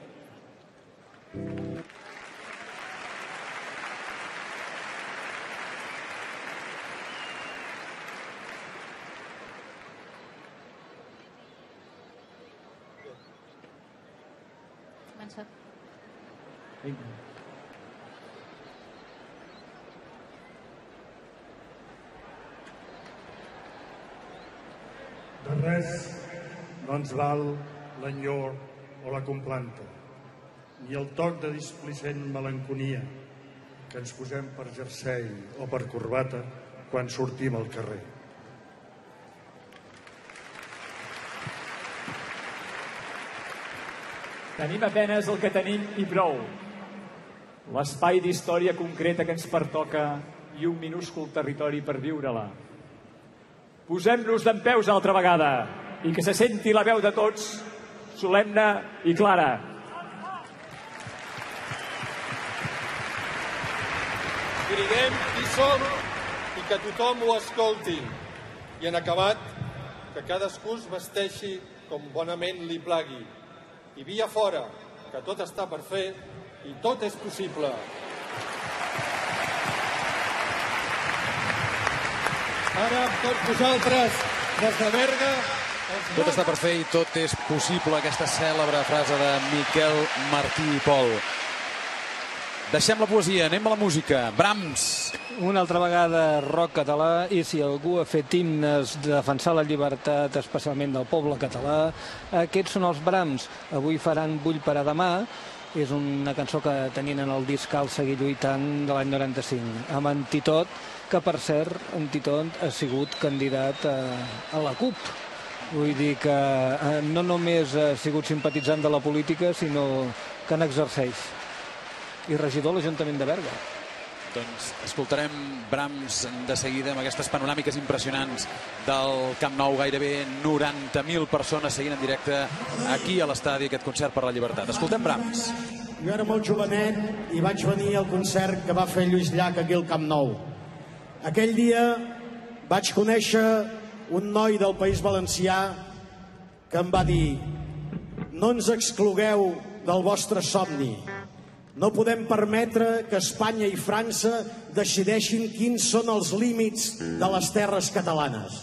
De res no ens val l'enyor o la complanta, ni el toc de displicent melanconia que ens posem per jersei o per corbata quan sortim al carrer. Tenim apenes el que tenim i prou. L'espai d'història concreta que ens pertoca i un minúscul territori per viure-la. Posem-nos dempeus altra vegada i que se senti la veu de tots, solemne i clara. I diguem qui som i que tothom ho escolti. I en acabat, que cadascú es vesteixi com bonament li plagui. I via fora, que tot està per fer i tot és possible. Ara, amb tots vosaltres, des de Berga... Tot està per fer i tot és possible, aquesta cèlebre frase de Miquel Martí i Pol. Deixem la poesia, anem a la música. Brahms. Una altra vegada rock català, i si algú ha fet himnes de defensar la llibertat, especialment del poble català, aquests són els Brahms. Avui faran Vull per a demà, és una cançó que tenien en el disc Cal seguir lluitant de l'any noranta-cinc, amb en Titot, que per cert, en Titot ha sigut candidat a, a la CUP. Vull dir que no només ha sigut simpatitzant de la política, sinó que n'exerceix. I regidor a l'Ajuntament de Berga. Doncs escoltarem Brahms de seguida amb aquestes panoràmiques impressionants del Camp Nou, gairebé noranta mil persones seguint en directe aquí a l'estadi aquest concert per la llibertat. Escoltem Brahms. Jo era molt jovenet i vaig venir al concert que va fer Lluís Llach aquí al Camp Nou. Aquell dia vaig conèixer un noi del País Valencià que em va dir: no ens exclogueu del vostre somni. No podem permetre que Espanya i França decideixin quins són els límits de les terres catalanes.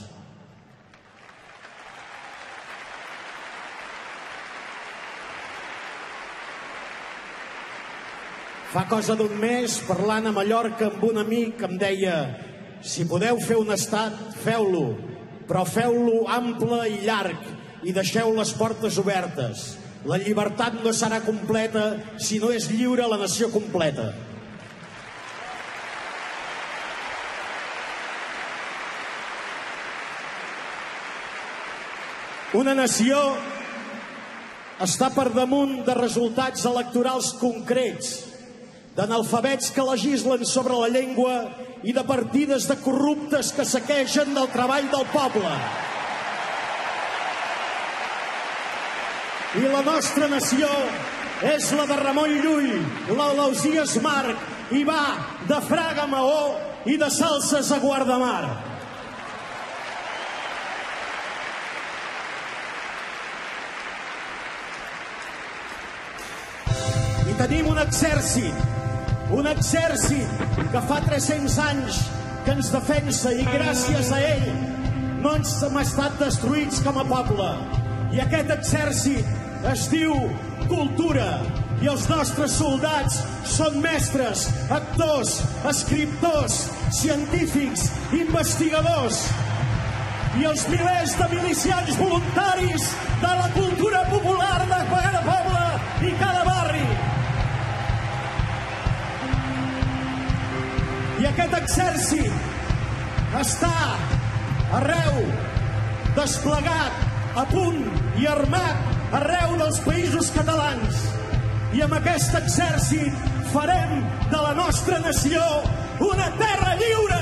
Fa cosa d'un mes, parlant a Mallorca amb un amic, em deia: si podeu fer un estat, feu-lo, però feu-lo ample i llarg i deixeu les portes obertes. La llibertat no serà completa si no és lliure la nació completa. Una nació està per damunt de resultats electorals concrets, d'analfabets que legislen sobre la llengua i de partides de corruptes que saquegen del treball del poble. I la nostra nació és la de Ramon Llull, l'Eleusies Marc i va de Fraga a Maó i de Salses a Guardamar. I tenim un exèrcit, un exèrcit que fa tres-cents anys que ens defensa i gràcies a ell no ens hem estat destruïts com a poble. I aquest exèrcit es diu cultura i els nostres soldats són mestres, actors, escriptors, científics, investigadors i els milers de milicians voluntaris de la cultura popular de cada poble i cada barri. I aquest exèrcit està arreu, desplegat, a punt i armat arreu dels països catalans. I amb aquest exèrcit farem de la nostra nació una terra lliure.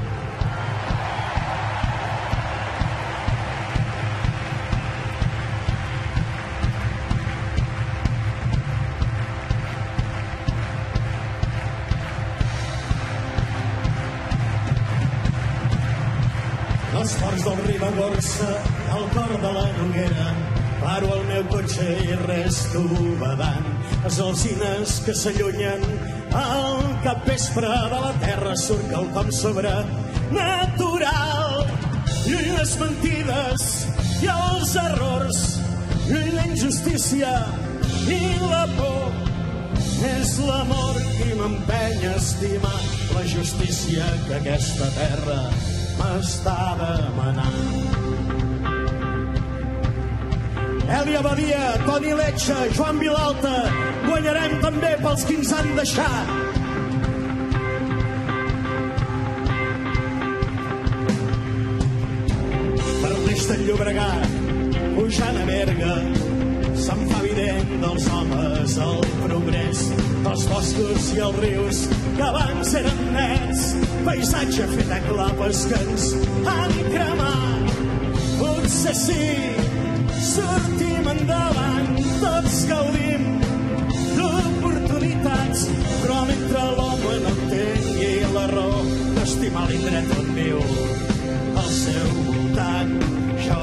Als ports del Ribagorça, al cor de la Noguera, paro el meu cotxe i resto badant les alzines que s'allunyen al capvespre de la terra surt quelcom sobrenatural. Lluny les mentides i els errors, lluny la injustícia i la por. És l'amor qui m'empeny a estimar la justícia que aquesta terra m'està demanant. Èlia Badia, Toni Letxa, Joan Vilalta, guanyarem també pels qui ens han deixat. Per l'eix del Llobregat, pujant a Berga, se'n fa evident dels homes el progrés, els boscos i els rius que abans eren nets, paisatge fet a clapes que ens han cremat. Potser sí, sortim endavant, tots gaudim d'oportunitats, però mentre l'home no tingui la raó d'estimar l'indret on viu al seu voltant, jo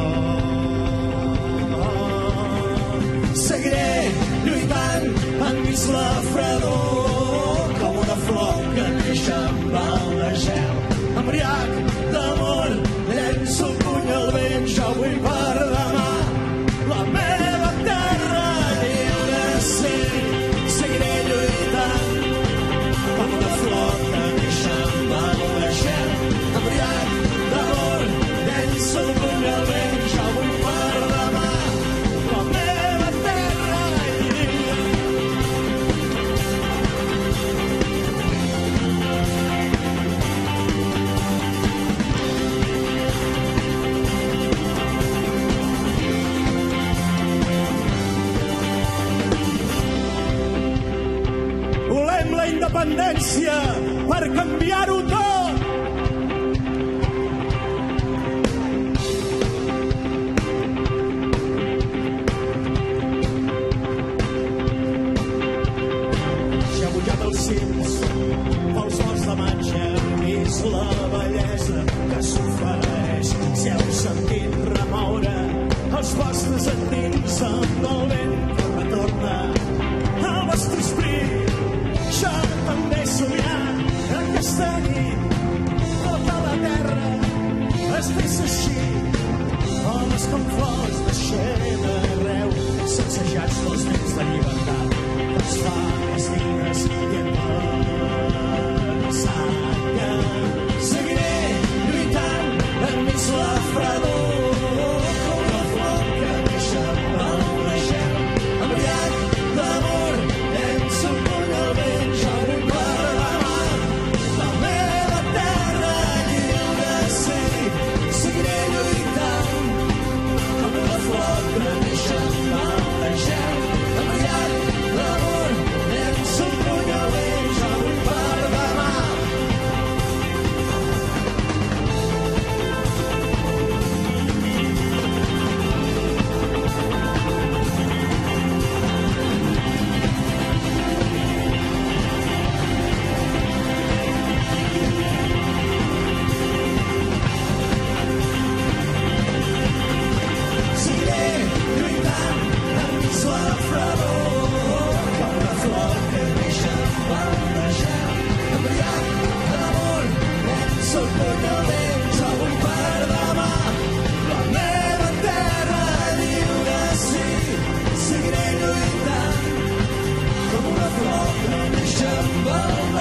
seguiré lluitant enmig la fredor com una flor que neix amb el de gel. Embriac d'amor, llenço el puny al vent, jo vull per demà la meva terra lliure ser. Seguiré lluitant com una flor que neix amb el de gel. Embriac d'amor, llenço el puny al vent, jo vull per demà la meva terra lliure. Volem la independència per canviar-ho tot. Ja mullat els cims pels volts de maig, hem vist la bellesa que s'ofereix. Si heu sentit remoure els vostres endins amb el vent que retorna al vostre esprit, jo també he somiat aquesta nit. Tota la terra es deixa així, homes com flors naixent arreu, sacsejats pels vents de llibertat, els fa més dignes i en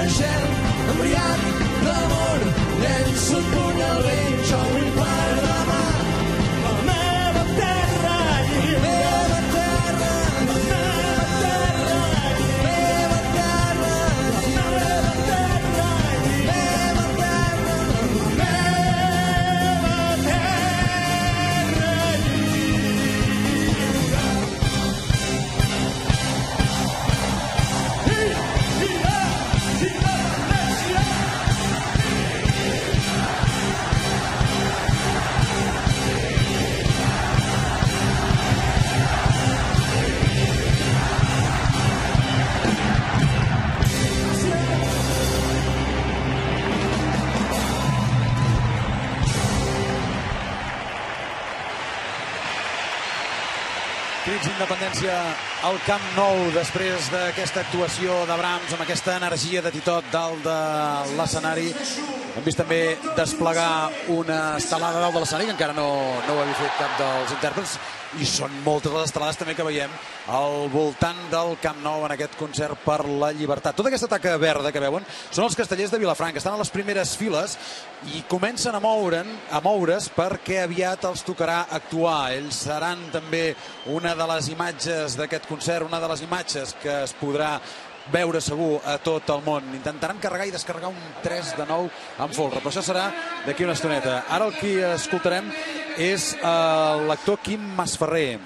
al gel, embriac d'amor, llenço un puny al vent, jo vull per demà. La meva terra lliure, meva terra, la meva terra lliure, meva terra, la meva terra lliure, meva terra, la meva terra Crits d'independència al Camp Nou després d'aquesta actuació de Brahms amb aquesta energia de titot dalt de l'escenari. Hem vist també desplegar una estelada dalt de l'escenari que encara no, no ho havia fet cap dels intèrprets, i són moltes les estelades també que veiem al voltant del Camp Nou en aquest concert per la llibertat. Tota aquesta taca verda que veuen són els castellers de Vilafranca, estan a les primeres files i comencen a moure'n, a moure's perquè aviat els tocarà actuar. Ells seran també una de les imatges d'aquest concert, una de les imatges que es podrà veure segur a tot el món. Intentaran carregar i descarregar un tres de nou en folre, però això serà d'aquí una estoneta. Ara el que escoltarem és uh, l'actor Quim Masferrer.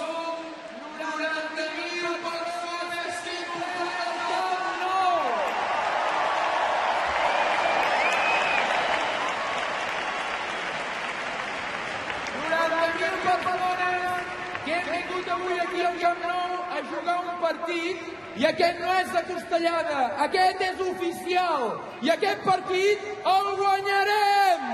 noranta mil persones que hem vingut avui aquí al Camp Nou a jugar un partit, i aquest no és de costellada, aquest és oficial, i aquest partit el guanyarem!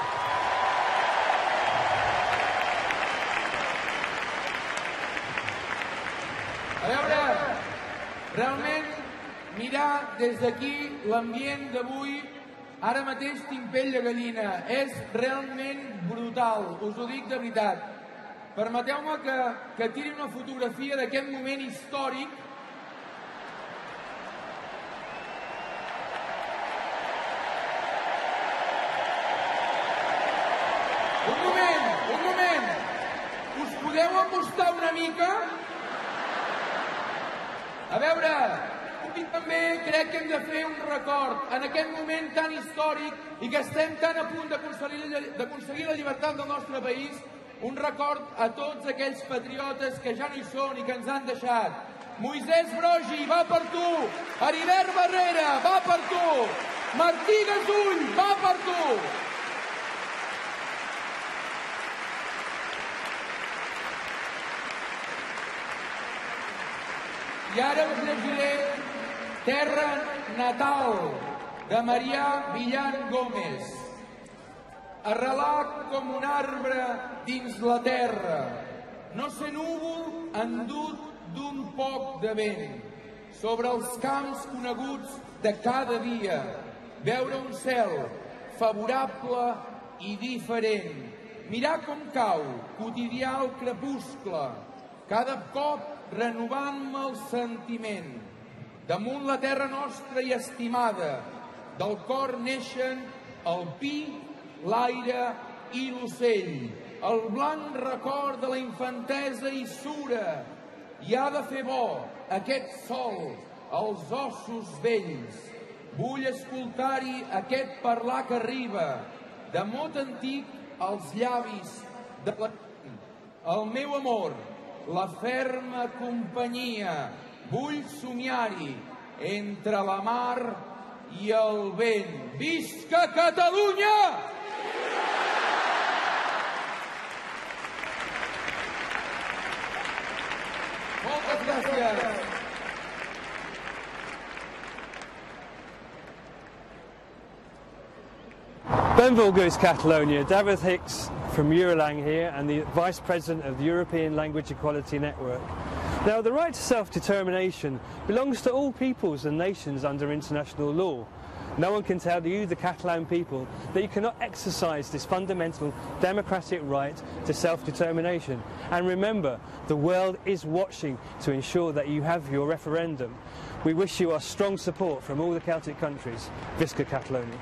A veure, realment mirar des d'aquí l'ambient d'avui, ara mateix tinc pell de gallina, és realment brutal, us ho dic de veritat. Permeteu-me que, que tiri una fotografia d'aquest moment històric. Un moment, un moment. Us podeu apostar una mica? A veure, avui també crec que hem de fer un record en aquest moment tan històric i que estem tan a punt d'aconseguir la llibertat del nostre país, un record a tots aquells patriotes que ja no hi són i que ens han deixat. Moisès Broggi, va per tu! Heribert Barrera, va per tu! Martí Gasull, va per tu! I ara us llegiré Terra natal, de Marià Villan Gómez. Arrelat com un arbre dins la terra, no sé núvol endut d'un poc de vent. Sobre els camps coneguts de cada dia, veure un cel favorable i diferent. Mirar com cau, quotidià el crepuscle, cada cop renovant-me el sentiment. Damunt la terra nostra i estimada, del cor neixen el pi, l'aire i l'ocell, el blanc record de la infantesa i sura. I ha de fer bo aquest sol als ossos vells. Vull escoltar-hi aquest parlar que arriba, de mot antic als llavis de la... El meu amor, la ferma companyia, vull somiar-hi entre la mar i el vent. Visca Catalunya! Moltes gràcies. Benvolio goes Catalonia. David Hicks from Eurolang here and the Vice President of the European Language Equality Network. Now, the right to self-determination belongs to all peoples and nations under international law. No one can tell you, the Catalan people, that you cannot exercise this fundamental democratic right to self-determination. And remember, the world is watching to ensure that you have your referendum. We wish you our strong support from all the Celtic countries. Visca Catalonia.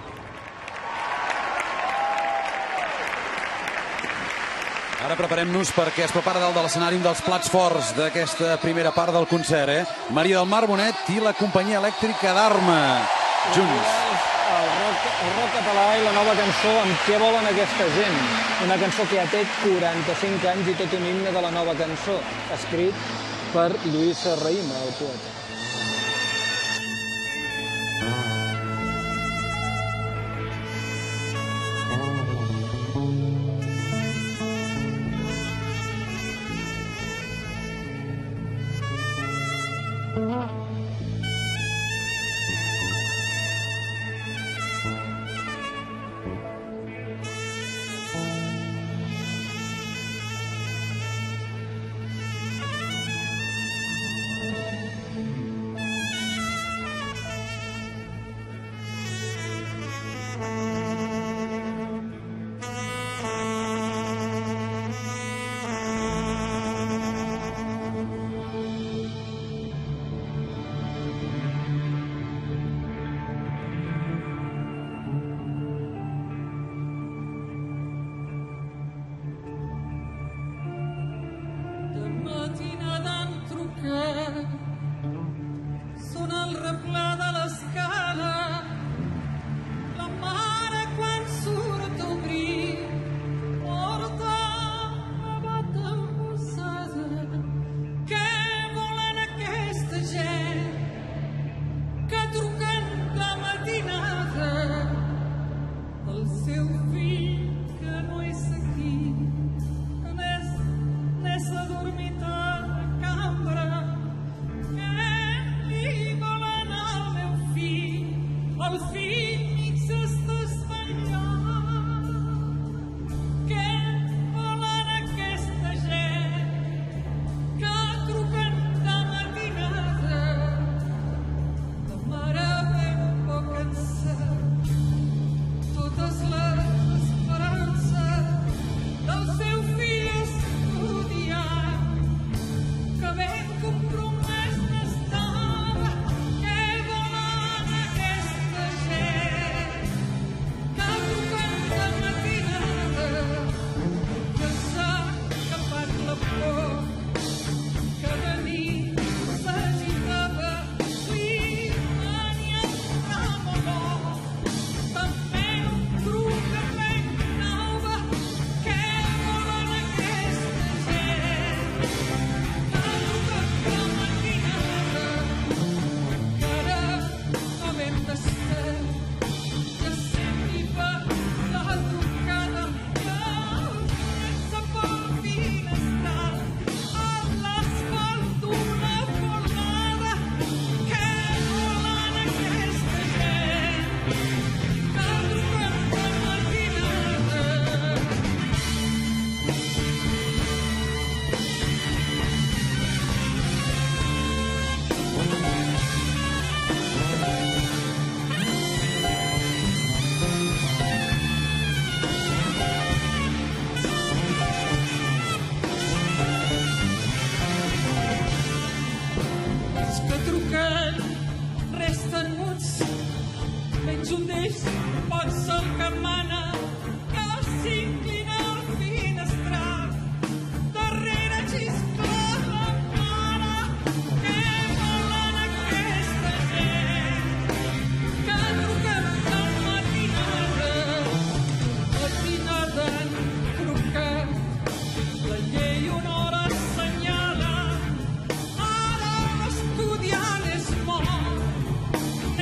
Ara preparem-nos perquè es prepara dalt de l'escenari un dels plats forts d'aquesta primera part del concert, eh? Maria del Mar Bonet i la companyia elèctrica d'Arma, junts. El rock, el rock català i la nova cançó Amb què volen aquesta gent? Una cançó que ja té quaranta-cinc anys i tot un himne de la nova cançó, escrit per Lluís Serrahima, el poeta.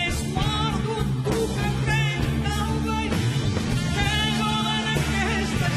Truca, truca,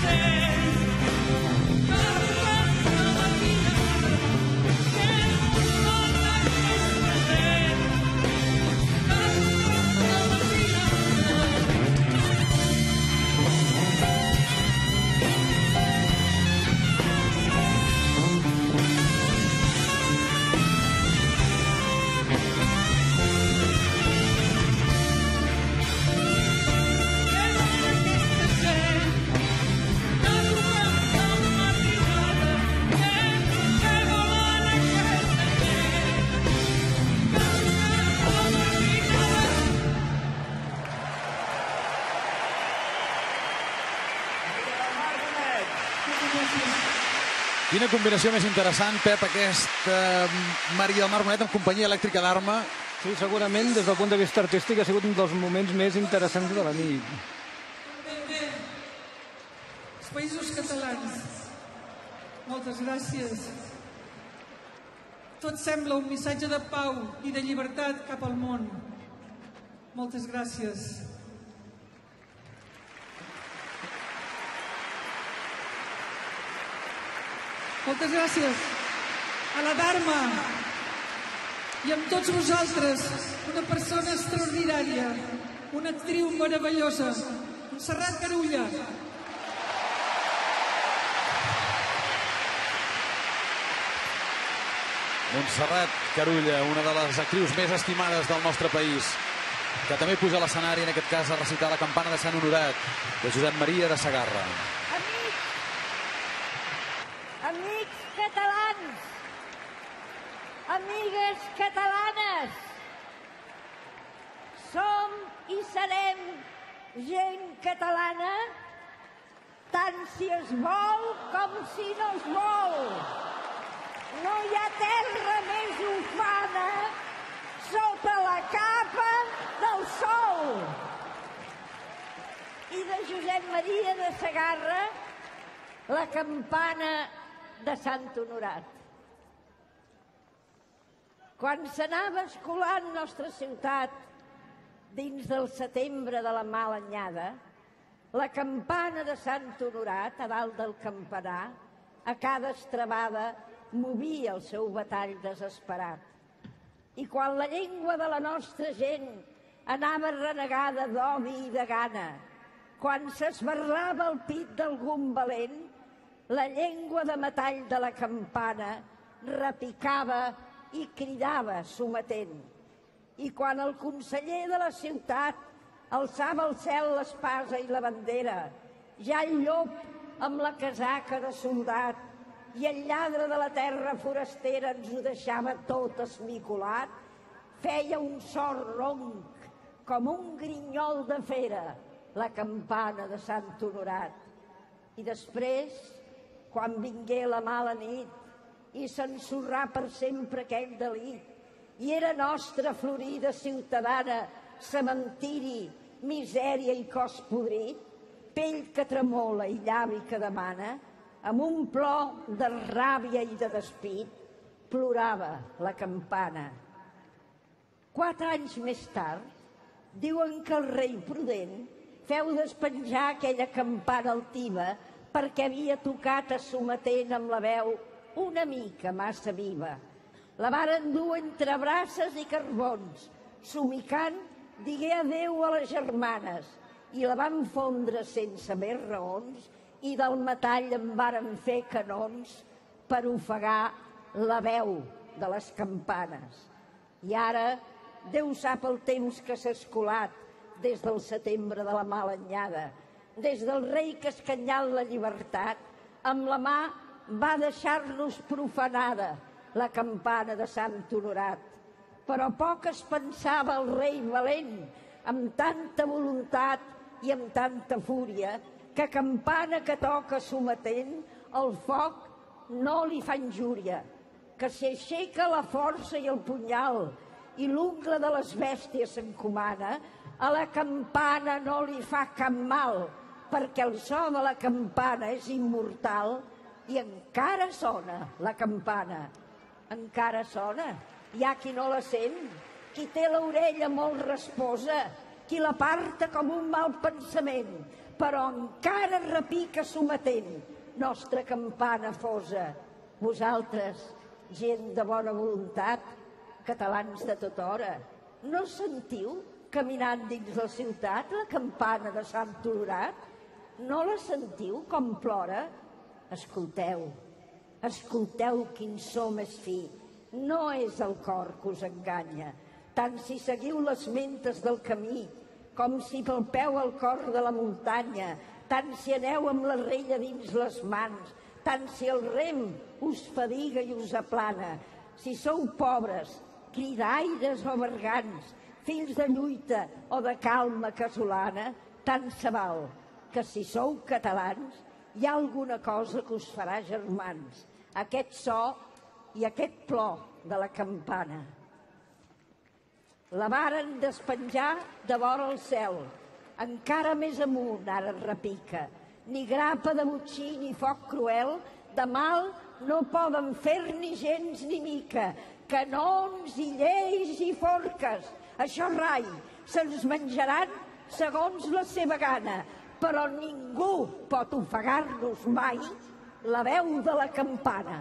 Quina combinació més interessant, Pep, aquesta Maria del Mar Bonet amb companyia elèctrica d'Arma. Sí, segurament, des del punt de vista artístic, ha sigut un dels moments més interessants de la nit. Els Països Catalans, moltes gràcies. Tot sembla un missatge de pau i de llibertat cap al món. Moltes gràcies. Moltes gràcies a la Dharma i amb tots vosaltres, una persona extraordinària, una actriu meravellosa, Montserrat Carulla. Montserrat Carulla, una de les actrius més estimades del nostre país, que també puja a l'escenari, en aquest cas, a recitar la campana de Sant Honorat, de Josep Maria de Segarra. Amics, amics catalans, amigues catalanes, som i serem gent catalana, tant si es vol com si no es vol. No hi ha terra més ufana sota la capa del sol. I de Josep Maria de Segarra, la campana de Sant Honorat. Quan s'anava escolant nostra ciutat dins del setembre de la mala anyada, la campana de Sant Honorat, a dalt del campanar, a cada estrebada, movia el seu batall desesperat. I quan la llengua de la nostra gent anava renegada d'odi i de gana, quan s'esberlava el pit d'algun valent, la llengua de metall de la campana repicava i cridava sometent. I quan el conseller de la ciutat alçava al cel l'espasa i la bandera, ja el llop amb la casaca de soldat i el lladre de la terra forastera ens ho deixava tot esmicolat, feia un sort ronc, com un grinyol de fera, la campana de Sant Honorat. I després, quan vingué la mala nit i s'ensorrà per sempre aquell delit, i era nostra florida ciutadana, cementiri, misèria i cos podrit, pell que tremola i llavi que demana, amb un plor de ràbia i de despit, plorava la campana. Quatre anys més tard, diuen que el rei prudent feu despenjar aquella campana altiva perquè havia tocat a sometent amb la veu una mica massa viva. La varen dur entre braces i carbons, somicant digué adéu a les germanes i la van fondre sense més raons i del metall en varen fer canons per ofegar la veu de les campanes. I ara, Déu sap el temps que s'ha escolat des del setembre de la mala anyada, des del rei que escanyant la llibertat, amb la mà va deixar-nos profanada la campana de Sant Honorat. Però poc es pensava el rei valent, amb tanta voluntat i amb tanta fúria, que campana que toca sometent, el foc no li fa injúria, que si aixeca la força i el punyal i l'ungla de les bèsties s'encomana, a la campana no li fa cap mal, perquè el so de la campana és immortal i encara sona la campana. Encara sona. Hi ha qui no la sent, qui té l'orella molt rasposa, qui l'aparta com un mal pensament, però encara repica sometent nostra campana fosa. Vosaltres, gent de bona voluntat, catalans de tota hora, no sentiu, caminant dins la ciutat, la campana de Sant Honorat? No la sentiu com plora? Escolteu, escolteu quin so més fi. No és el cor que us enganya, tant si seguiu les mentes del camí, com si pel peu al cor de la muntanya, tant si aneu amb la rella dins les mans, tant si el rem us fadiga i us aplana, si sou pobres, cridaires o bergants, fills de lluita o de calma casolana, tant se val que si sou catalans hi ha alguna cosa que us farà germans. aquest so i aquest plor de la campana. La varen despenjar de vora el cel, encara més amunt ara repica. Ni grapa de botxí ni foc cruel, de mal no poden fer-ni gens ni mica. Canons i lleis i forques, això rai, se'ns menjaran segons la seva gana, però ningú pot ofegar-nos mai la veu de la campana.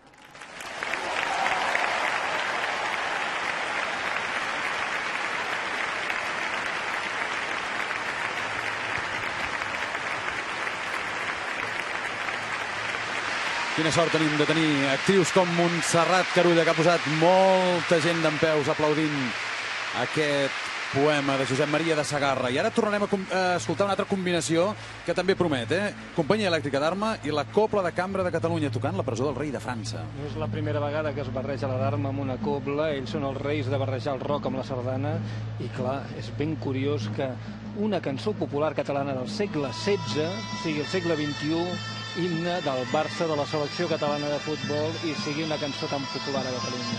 Quina sort tenim de tenir actrius com Montserrat Carulla, que ha posat molta gent dempeus aplaudint aquest poema de Josep Maria de Sagarra. I ara tornarem a escoltar una altra combinació que també promet, eh? Companyia Elèctrica d'Arma i la Cobla de Cambra de Catalunya, tocant la presó del rei de França. No és la primera vegada que es barreja la d'Arma amb una cobla. Ells són els reis de barrejar el rock amb la sardana. I clar, és ben curiós que una cançó popular catalana del segle setze, o sigui, el segle vint-i-u, himne del Barça, de la selecció catalana de futbol, i sigui una cançó tan popular a Catalunya.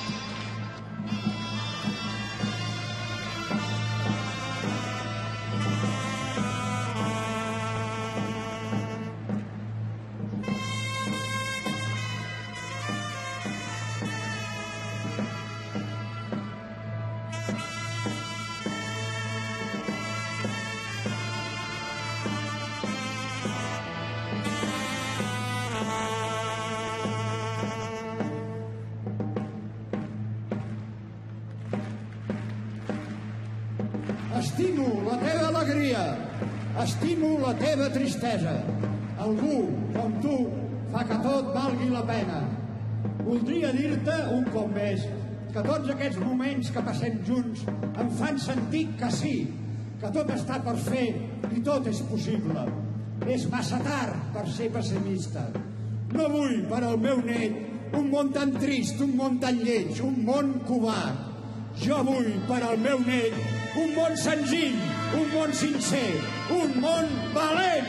Estimo la teva alegria, estimo la teva tristesa. Algú com tu fa que tot valgui la pena. Voldria dir-te un cop més que tots aquests moments que passem junts em fan sentir que sí, que tot està per fer i tot és possible. És massa tard per ser pessimista. No vull per al meu net un món tan trist, un món tan lleig, un món covard. Jo vull per al meu net un món senzill, un món sincer, un món valent.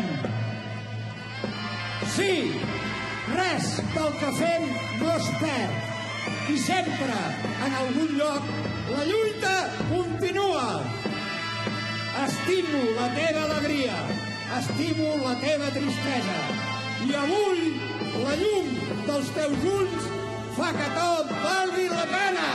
Sí, res del que fem no es perd. I sempre, en algun lloc, la lluita continua. Estimo la teva alegria, estimo la teva tristesa. I avui la llum dels teus ulls fa que tot valgui la pena.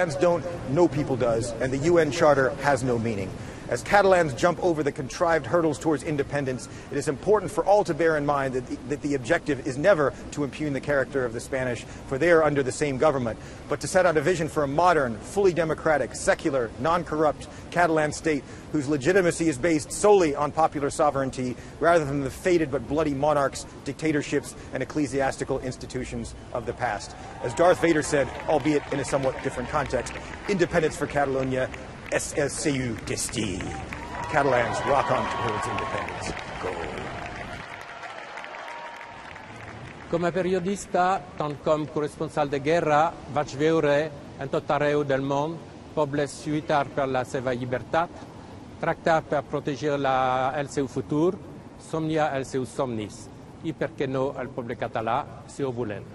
Catalans don't, no people does, and the U N Charter has no meaning. As Catalans jump over the contrived hurdles towards independence, it is important for all to bear in mind that the, that the objective is never to impugn the character of the Spanish, for they are under the same government, but to set out a vision for a modern, fully democratic, secular, non-corrupt Catalan state whose legitimacy is based solely on popular sovereignty rather than the faded but bloody monarchs, dictatorships, and ecclesiastical institutions of the past. As Darth Vader said, albeit in a somewhat different context, independence for Catalonia, S S C U destí. Catalans rock on towards independence. Go. Com a periodista, tant com corresponsal de guerra, vaig veure en tot arreu del món pobles lluitar per la seva llibertat, tractar per protegir la, el seu futur, somniar els seus somnis i, per què no, el poble català, si ho volem.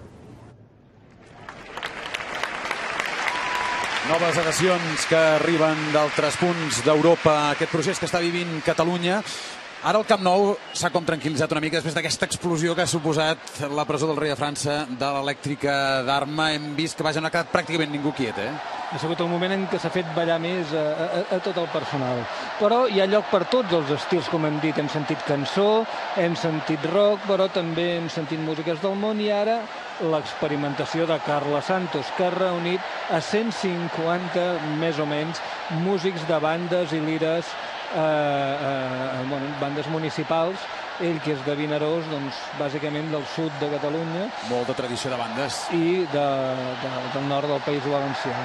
Noves adhesions que arriben d'altres punts d'Europa, aquest procés que està vivint Catalunya. Ara el Camp Nou s'ha com tranquil·litzat una mica després d'aquesta explosió que ha suposat la presó del rei de França de l'elèctrica d'Arma. Hem vist que, vaja, no ha quedat pràcticament ningú quiet, eh? Ha sigut el moment en què s'ha fet ballar més a, a, a tot el personal. Però hi ha lloc per tots els estils, com hem dit. Hem sentit cançó, hem sentit rock, però també hem sentit músiques del món i ara l'experimentació de Carles Santos, que ha reunit a cent cinquanta, més o menys, músics de bandes i lires, eh, eh, bueno, bandes municipals. Ell, que és de Vinaròs, doncs, bàsicament del sud de Catalunya. Molta tradició de bandes. I de, de, del nord del País Valencià.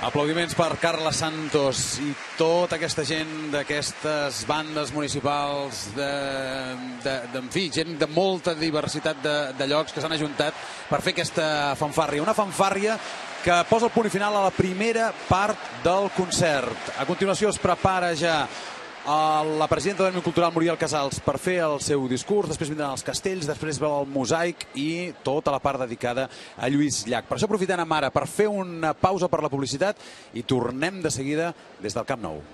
Aplaudiments per Carles Santos i tota aquesta gent d'aquestes bandes municipals, de, de, de, en fi, gent de molta diversitat de, de llocs que s'han ajuntat per fer aquesta fanfàrria. Una fanfàrria que posa el punt final a la primera part del concert. A continuació es prepara ja la presidenta d'Òmnium Cultural, Muriel Casals, per fer el seu discurs, després vindran els castells, després ve el mosaic i tota la part dedicada a Lluís Llach. Per això aprofitem ara per fer una pausa per la publicitat i tornem de seguida des del Camp Nou.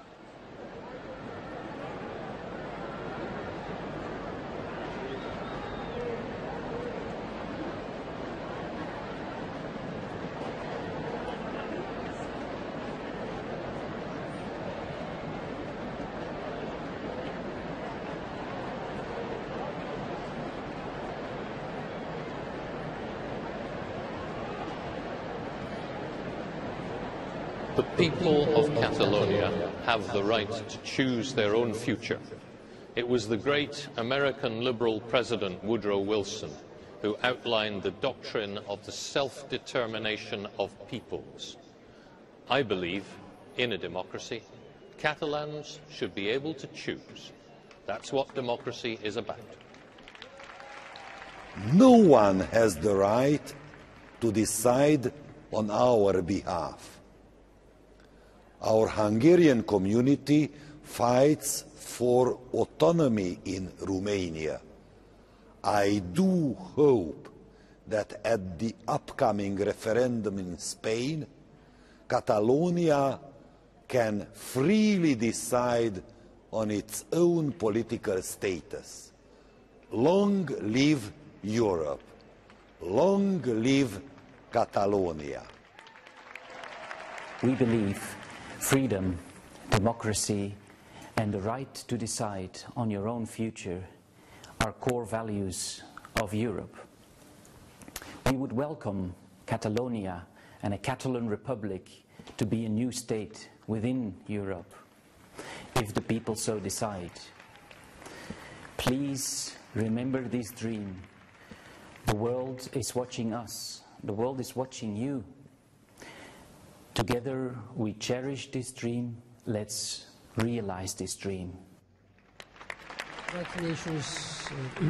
The people of Catalonia have the right to choose their own future. It was the great American liberal president Woodrow Wilson who outlined the doctrine of the self-determination of peoples. I believe in a democracy. Catalans should be able to choose. That's what democracy is about. No one has the right to decide on our behalf. Our Hungarian community fights for autonomy in Romania. I do hope that at the upcoming referendum in Spain, Catalonia can freely decide on its own political status. Long live Europe. Long live Catalonia. We believe freedom, democracy, and the right to decide on your own future are core values of Europe. We would welcome Catalonia and a Catalan Republic to be a new state within Europe, if the people so decide. Please remember this dream. The world is watching us. The world is watching you. Together we cherish this dream. Let's realize this dream. United Nations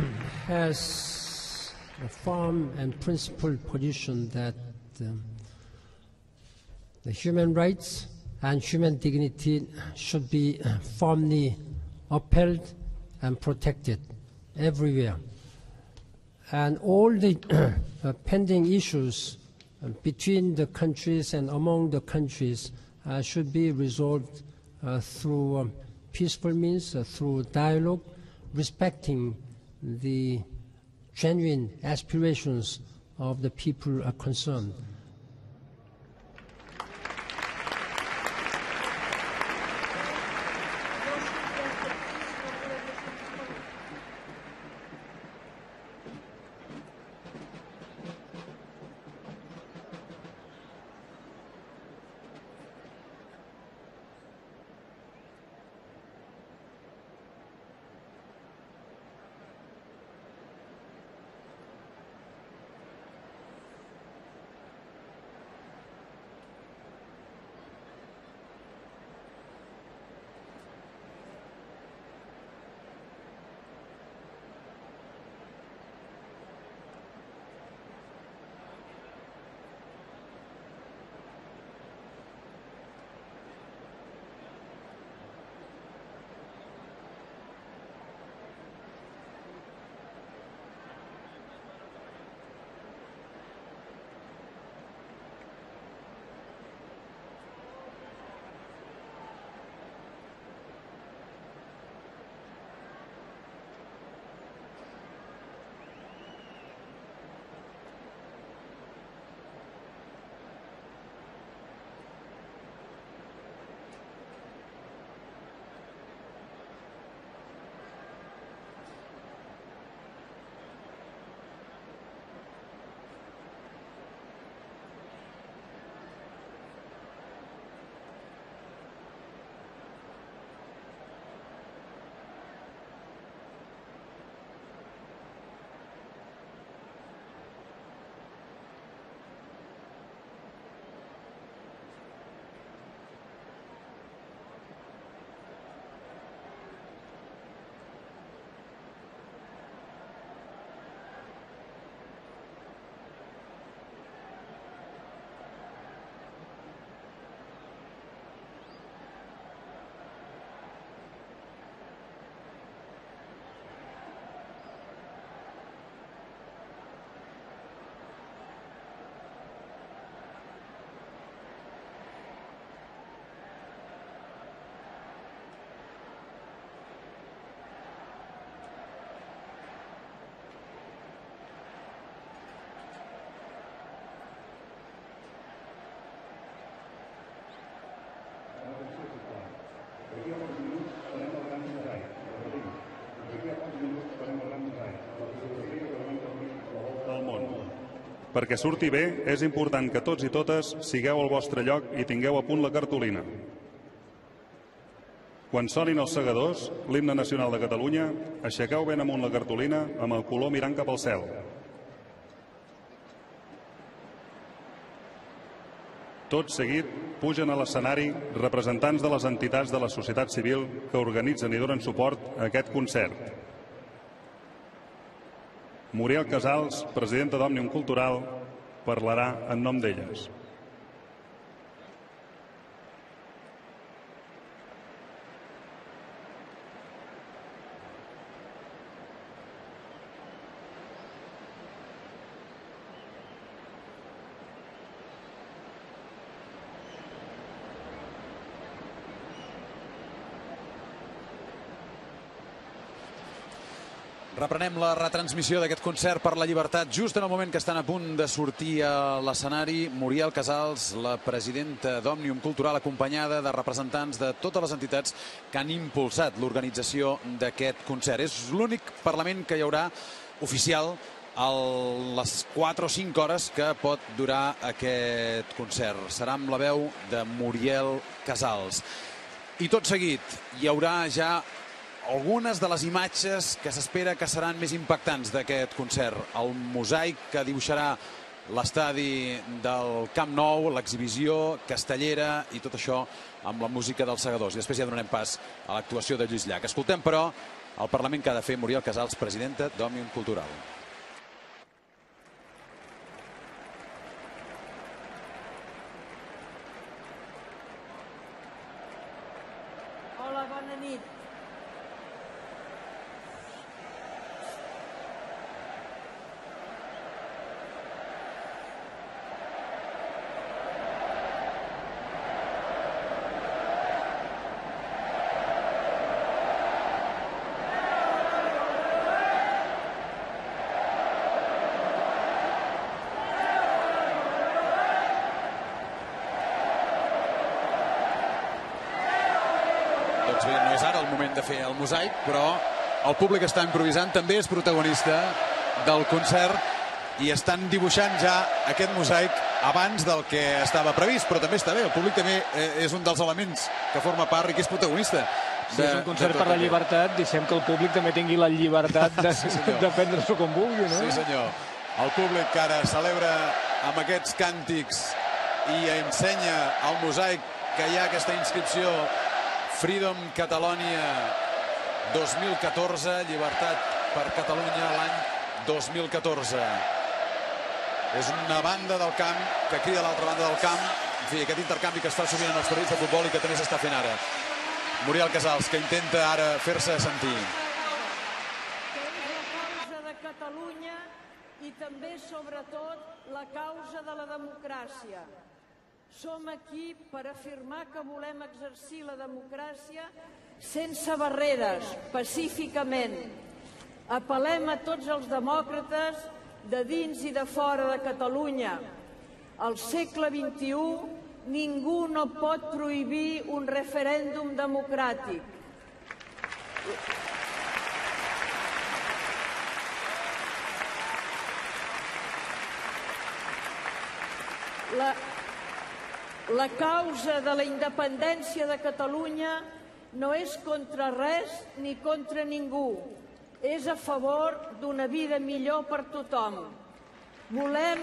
has a firm and principled position that um, the human rights and human dignity should be firmly upheld and protected everywhere. And all the uh, pending issues between the countries and among the countries uh, should be resolved uh, through um, peaceful means, uh, through dialogue, respecting the genuine aspirations of the people uh, concerned. Perquè surti bé, és important que tots i totes sigueu al vostre lloc i tingueu a punt la cartolina. Quan sonin els segadors, l'himne nacional de Catalunya, aixequeu ben amunt la cartolina amb el color mirant cap al cel. Tot seguit, pugen a l'escenari representants de les entitats de la societat civil que organitzen i donen suport a aquest concert. Muriel Casals, presidenta d'Òmnium Cultural, parlarà en nom d'elles. Reprenem la retransmissió d'aquest concert per la llibertat just en el moment que estan a punt de sortir a l'escenari. Muriel Casals, la presidenta d'Òmnium Cultural, acompanyada de representants de totes les entitats que han impulsat l'organització d'aquest concert. És l'únic Parlament que hi haurà oficial a les quatre o cinc hores que pot durar aquest concert. Serà amb la veu de Muriel Casals. I tot seguit hi haurà ja algunes de les imatges que s'espera que seran més impactants d'aquest concert. El mosaic que dibuixarà l'estadi del Camp Nou, l'exhibició castellera i tot això amb la música dels segadors. I després ja donarem pas a l'actuació de Lluís Llach. Escoltem, però, el Parlament que ha de fer Muriel Casals, presidenta d'Òmnium Cultural. Hola, bona nit. Doncs bé, no és ara el moment de fer el mosaic, però el públic està improvisant, també és protagonista del concert i estan dibuixant ja aquest mosaic abans del que estava previst, però també està bé, el públic també és un dels elements que forma part i que és protagonista. Si és un concert per la llibertat, deixem que el públic també tingui la llibertat de, sí, de prendre-s'ho com vulgui, no? Sí, senyor. El públic que ara celebra amb aquests càntics i ensenya al mosaic que hi ha aquesta inscripció Freedom Catalonia dos mil catorze, llibertat per Catalunya l'any dos mil catorze. És una banda del camp que crida a l'altra banda del camp. En fi, aquest intercanvi que es fa sovint en els partits de futbol i que també s'està fent ara. Muriel Casals, que intenta ara fer-se sentir. Que és la causa de Catalunya i també, sobretot, la causa de la democràcia. Som aquí per afirmar que volem exercir la democràcia sense barreres, pacíficament. Apel·lem a tots els demòcrates de dins i de fora de Catalunya. Al segle vint-i-u ningú no pot prohibir un referèndum democràtic. La, la causa de la independència de Catalunya no és contra res ni contra ningú. És a favor d'una vida millor per tothom. Volem...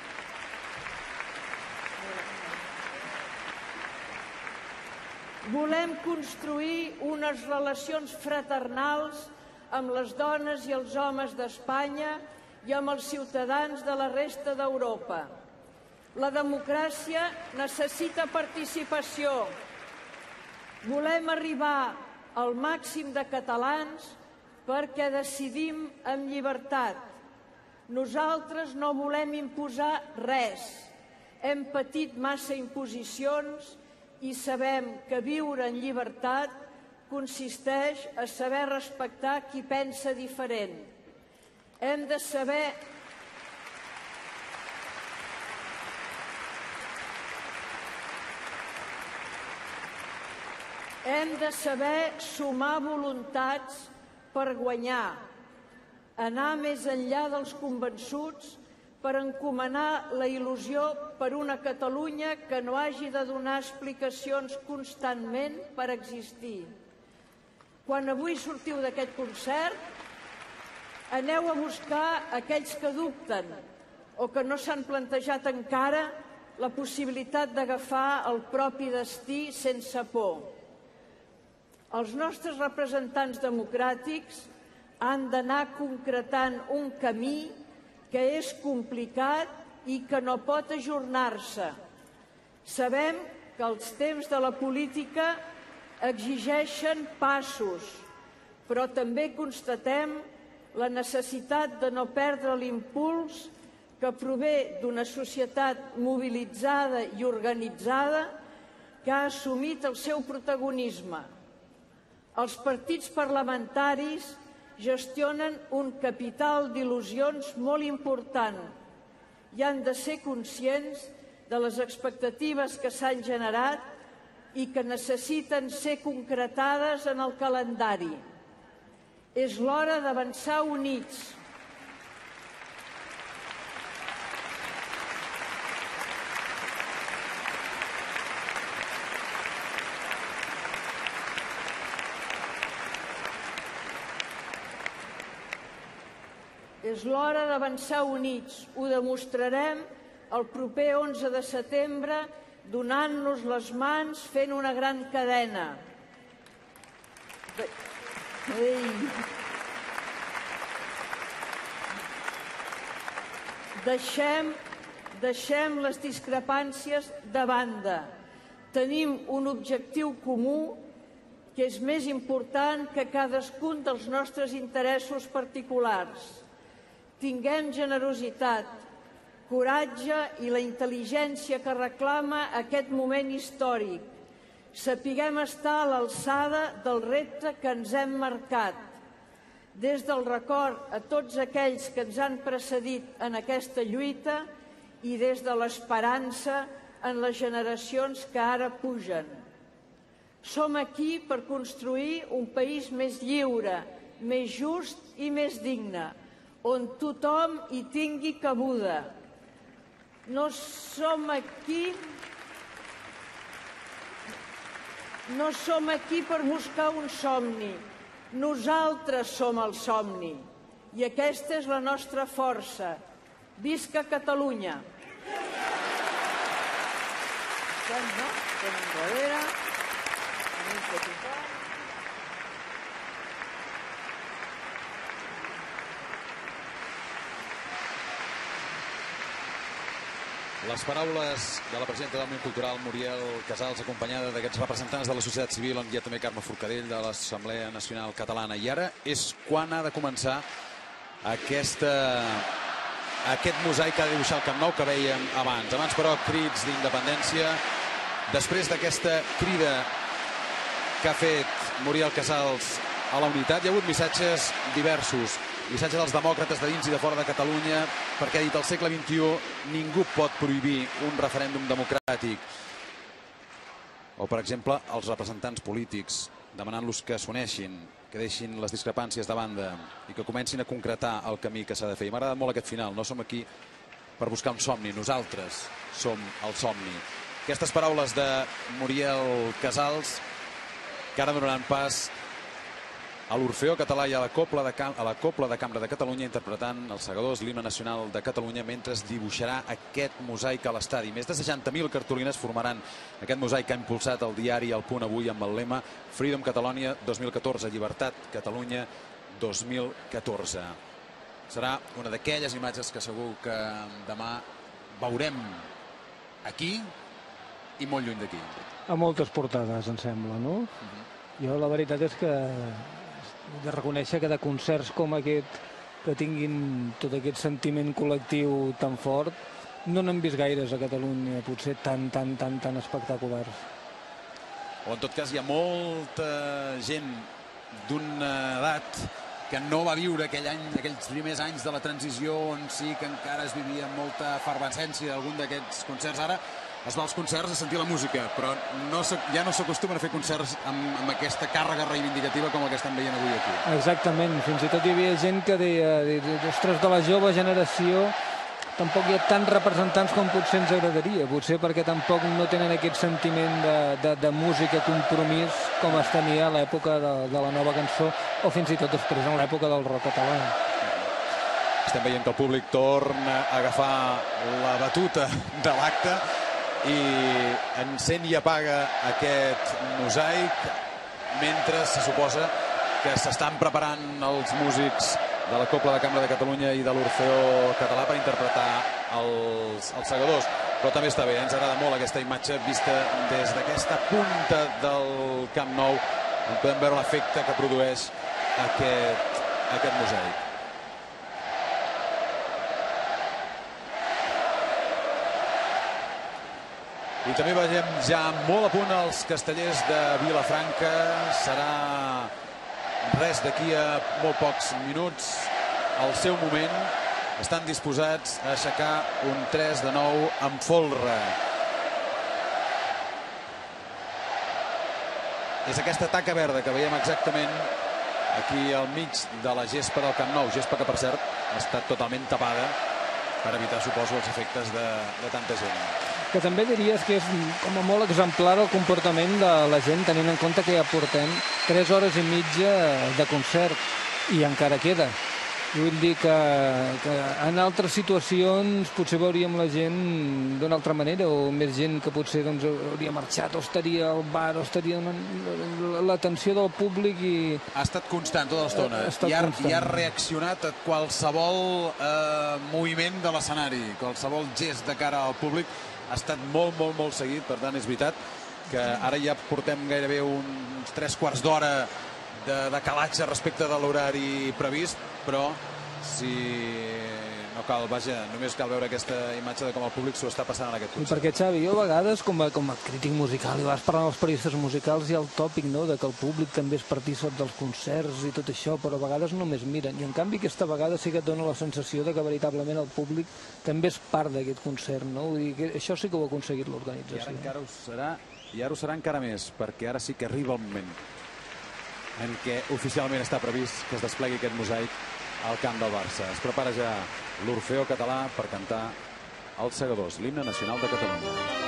Volem construir unes relacions fraternals amb les dones i els homes d'Espanya i amb els ciutadans de la resta d'Europa. La democràcia necessita participació. Volem arribar al màxim de catalans perquè decidim amb llibertat. Nosaltres no volem imposar res. Hem patit massa imposicions i sabem que viure en llibertat consisteix a saber respectar qui pensa diferent. Hem de saber... Hem de saber sumar voluntats per guanyar, anar més enllà dels convençuts per encomanar la il·lusió per una Catalunya que no hagi de donar explicacions constantment per existir. Quan avui sortiu d'aquest concert, aneu a buscar aquells que dubten o que no s'han plantejat encara la possibilitat d'agafar el propi destí sense por. Els nostres representants democràtics han d'anar concretant un camí que és complicat i que no pot ajornar-se. Sabem que els temps de la política exigeixen passos, però també constatem la necessitat de no perdre l'impuls que prové d'una societat mobilitzada i organitzada que ha assumit el seu protagonisme. Els partits parlamentaris gestionen un capital d'il·lusions molt important i han de ser conscients de les expectatives que s'han generat i que necessiten ser concretades en el calendari. És l'hora d'avançar units. És l'hora d'avançar units. Ho demostrarem el proper onze de setembre donant-nos les mans, fent una gran cadena. Ei. Deixem, deixem les discrepàncies de banda. Tenim un objectiu comú que és més important que cadascun dels nostres interessos particulars. Tinguem generositat, coratge i la intel·ligència que reclama aquest moment històric. Sapiguem estar a l'alçada del repte que ens hem marcat. Des del record a tots aquells que ens han precedit en aquesta lluita i des de l'esperança en les generacions que ara pugen. Som aquí per construir un país més lliure, més just i més digne, on tothom hi tingui cabuda. No som aquí... No som aquí per buscar un somni. Nosaltres som el somni. I aquesta és la nostra força. Visca Catalunya! Les paraules de la presidenta d'Òmnium Cultural, Muriel Casals, acompanyada d'aquests representants de la societat civil, on hi ha també Carme Forcadell, de l'Assemblea Nacional Catalana. I ara és quan ha de començar aquesta, aquest mosaic que ha de dibuixar el Camp Nou que vèiem abans. Abans, però, crits d'independència. Després d'aquesta crida que ha fet Muriel Casals a la unitat, hi ha hagut missatges diversos. Missatge dels demòcrates de dins i de fora de Catalunya, perquè ha dit al segle vint-i-u ningú pot prohibir un referèndum democràtic. O, per exemple, els representants polítics, demanant-los que s'uneixin, que deixin les discrepàncies de banda i que comencin a concretar el camí que s'ha de fer. I m'ha agradat molt aquest final. No som aquí per buscar un somni, nosaltres som el somni. Aquestes paraules de Muriel Casals, que ara donaran pas a l'Orfeó Català i a la Copla de, Cam a la Copla de Cambra de Catalunya, interpretant els segadors l'himne nacional de Catalunya mentre es dibuixarà aquest mosaic a l'estadi. Més de seixanta mil cartolines formaran aquest mosaic que ha impulsat el diari El Punt avui amb el lema Freedom Catalonia dos mil catorze, Llibertat Catalunya dos mil catorze. Serà una d'aquelles imatges que segur que demà veurem aquí i molt lluny d'aquí. A moltes portades, em sembla, no? Uh-huh. Jo la veritat és que de reconèixer que de concerts com aquest que tinguin tot aquest sentiment col·lectiu tan fort no n'hem vist gaires a Catalunya, potser tan, tan, tan, tan espectaculars. O en tot cas hi ha molta gent d'una edat que no va viure aquell any, aquells primers anys de la transició on sí que encara es vivia molta efervescència d'algun d'aquests concerts. Ara es va als concerts a sentir la música, però no, ja no s'acostumen a fer concerts amb, amb aquesta càrrega reivindicativa com el que estan veient avui aquí. Exactament, fins i tot hi havia gent que deia, ostres, de la jove generació tampoc hi ha tants representants com potser ens agradaria, potser perquè tampoc no tenen aquest sentiment de, de, de música, compromís, com es tenia a l'època de, de la nova cançó, o fins i tot després en l'època del rock català. Estem veient que el públic torna a agafar la batuta de l'acte i encén i apaga aquest mosaic mentre se suposa que s'estan preparant els músics de la Cobla de Cambra de Catalunya i de l'Orfeó Català per interpretar els, els segadors. Però també està bé, ens agrada molt aquesta imatge vista des d'aquesta punta del Camp Nou, on podem veure l'efecte que produeix aquest, aquest mosaic. I també veiem ja molt a punt els castellers de Vilafranca. Serà res d'aquí a molt pocs minuts al seu moment. Estan disposats a aixecar un tres de nou amb folre. És aquesta taca verda que veiem exactament aquí al mig de la gespa del Camp Nou, gespa que per cert ha estat totalment tapada per evitar, suposo, els efectes de, de tanta gent. Que també diries que és com a molt exemplar el comportament de la gent, tenint en compte que ja portem tres hores i mitja de concert i encara queda. Vull dir que, que en altres situacions potser veuríem la gent d'una altra manera, o més gent que potser doncs, hauria marxat o estaria al bar o estaria l'atenció del públic i... Ha estat constant tota l'estona i, ha, i ha reaccionat a qualsevol eh, moviment de l'escenari, qualsevol gest de cara al públic. Ha estat molt, molt, molt seguit, per tant és veritat que ara ja portem gairebé uns tres quarts d'hora de, de calatge respecte de l'horari previst, però si no cal, vaja, només cal veure aquesta imatge de com el públic s'ho està passant en aquest concert. Perquè, Xavi, jo a vegades, com a, com a crític musical, i vas parlant amb els periodistes musicals, hi ha el tòpic, no?, de que el públic també és partícip dels concerts i tot això, però a vegades només miren. I en canvi aquesta vegada sí que et dona la sensació de que veritablement el públic també és part d'aquest concert, no? Vull dir que això sí que ho ha aconseguit l'organització. I ara encara ho serà, i ara ho serà encara més, perquè ara sí que arriba el moment en què oficialment està previst que es desplegui aquest mosaic al camp del Barça. Es prepara ja l'Orfeó Català per cantar Els Segadors, l'himne nacional de Catalunya.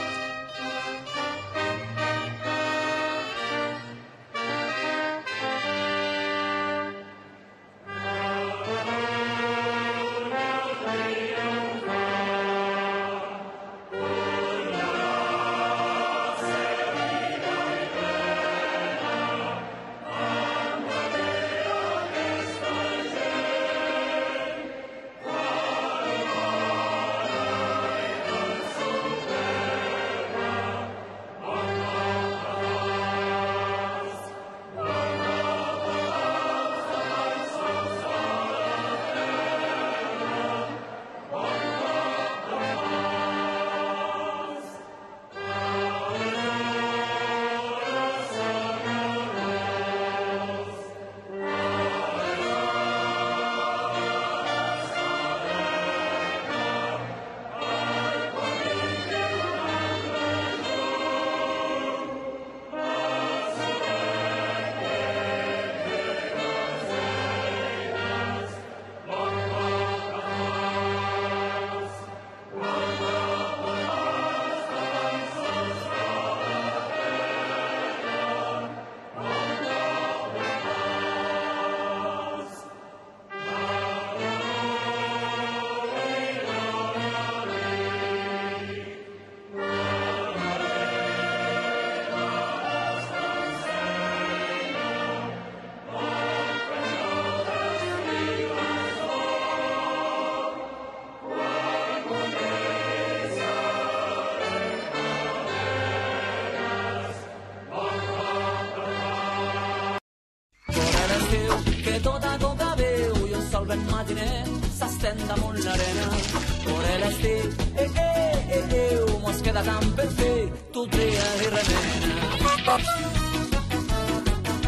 vent matiner s'estén damunt l'arena. Por l'estiu, eh, eh, eh, eh, mos queda tant per fer, tu tries i remena.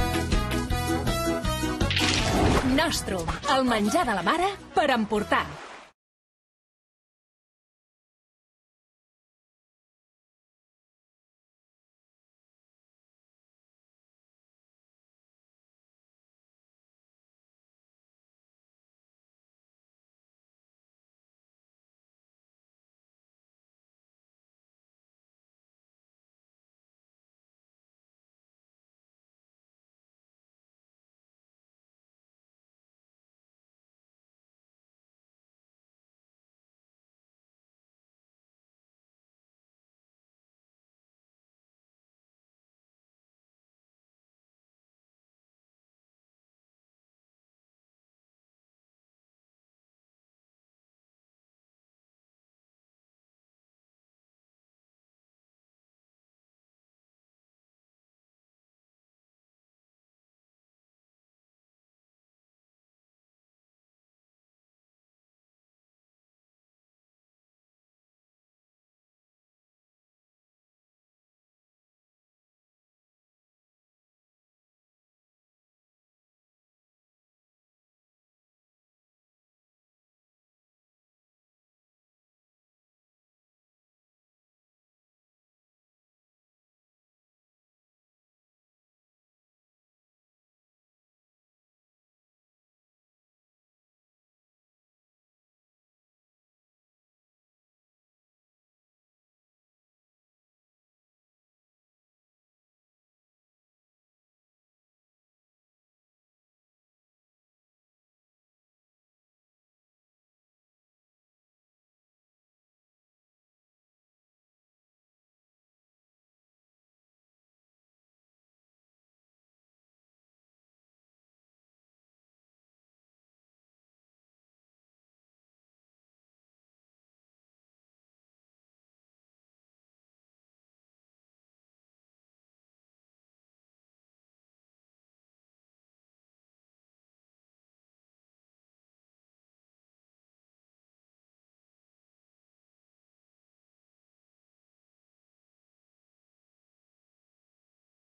Nostrum, el menjar de la mare per emportar.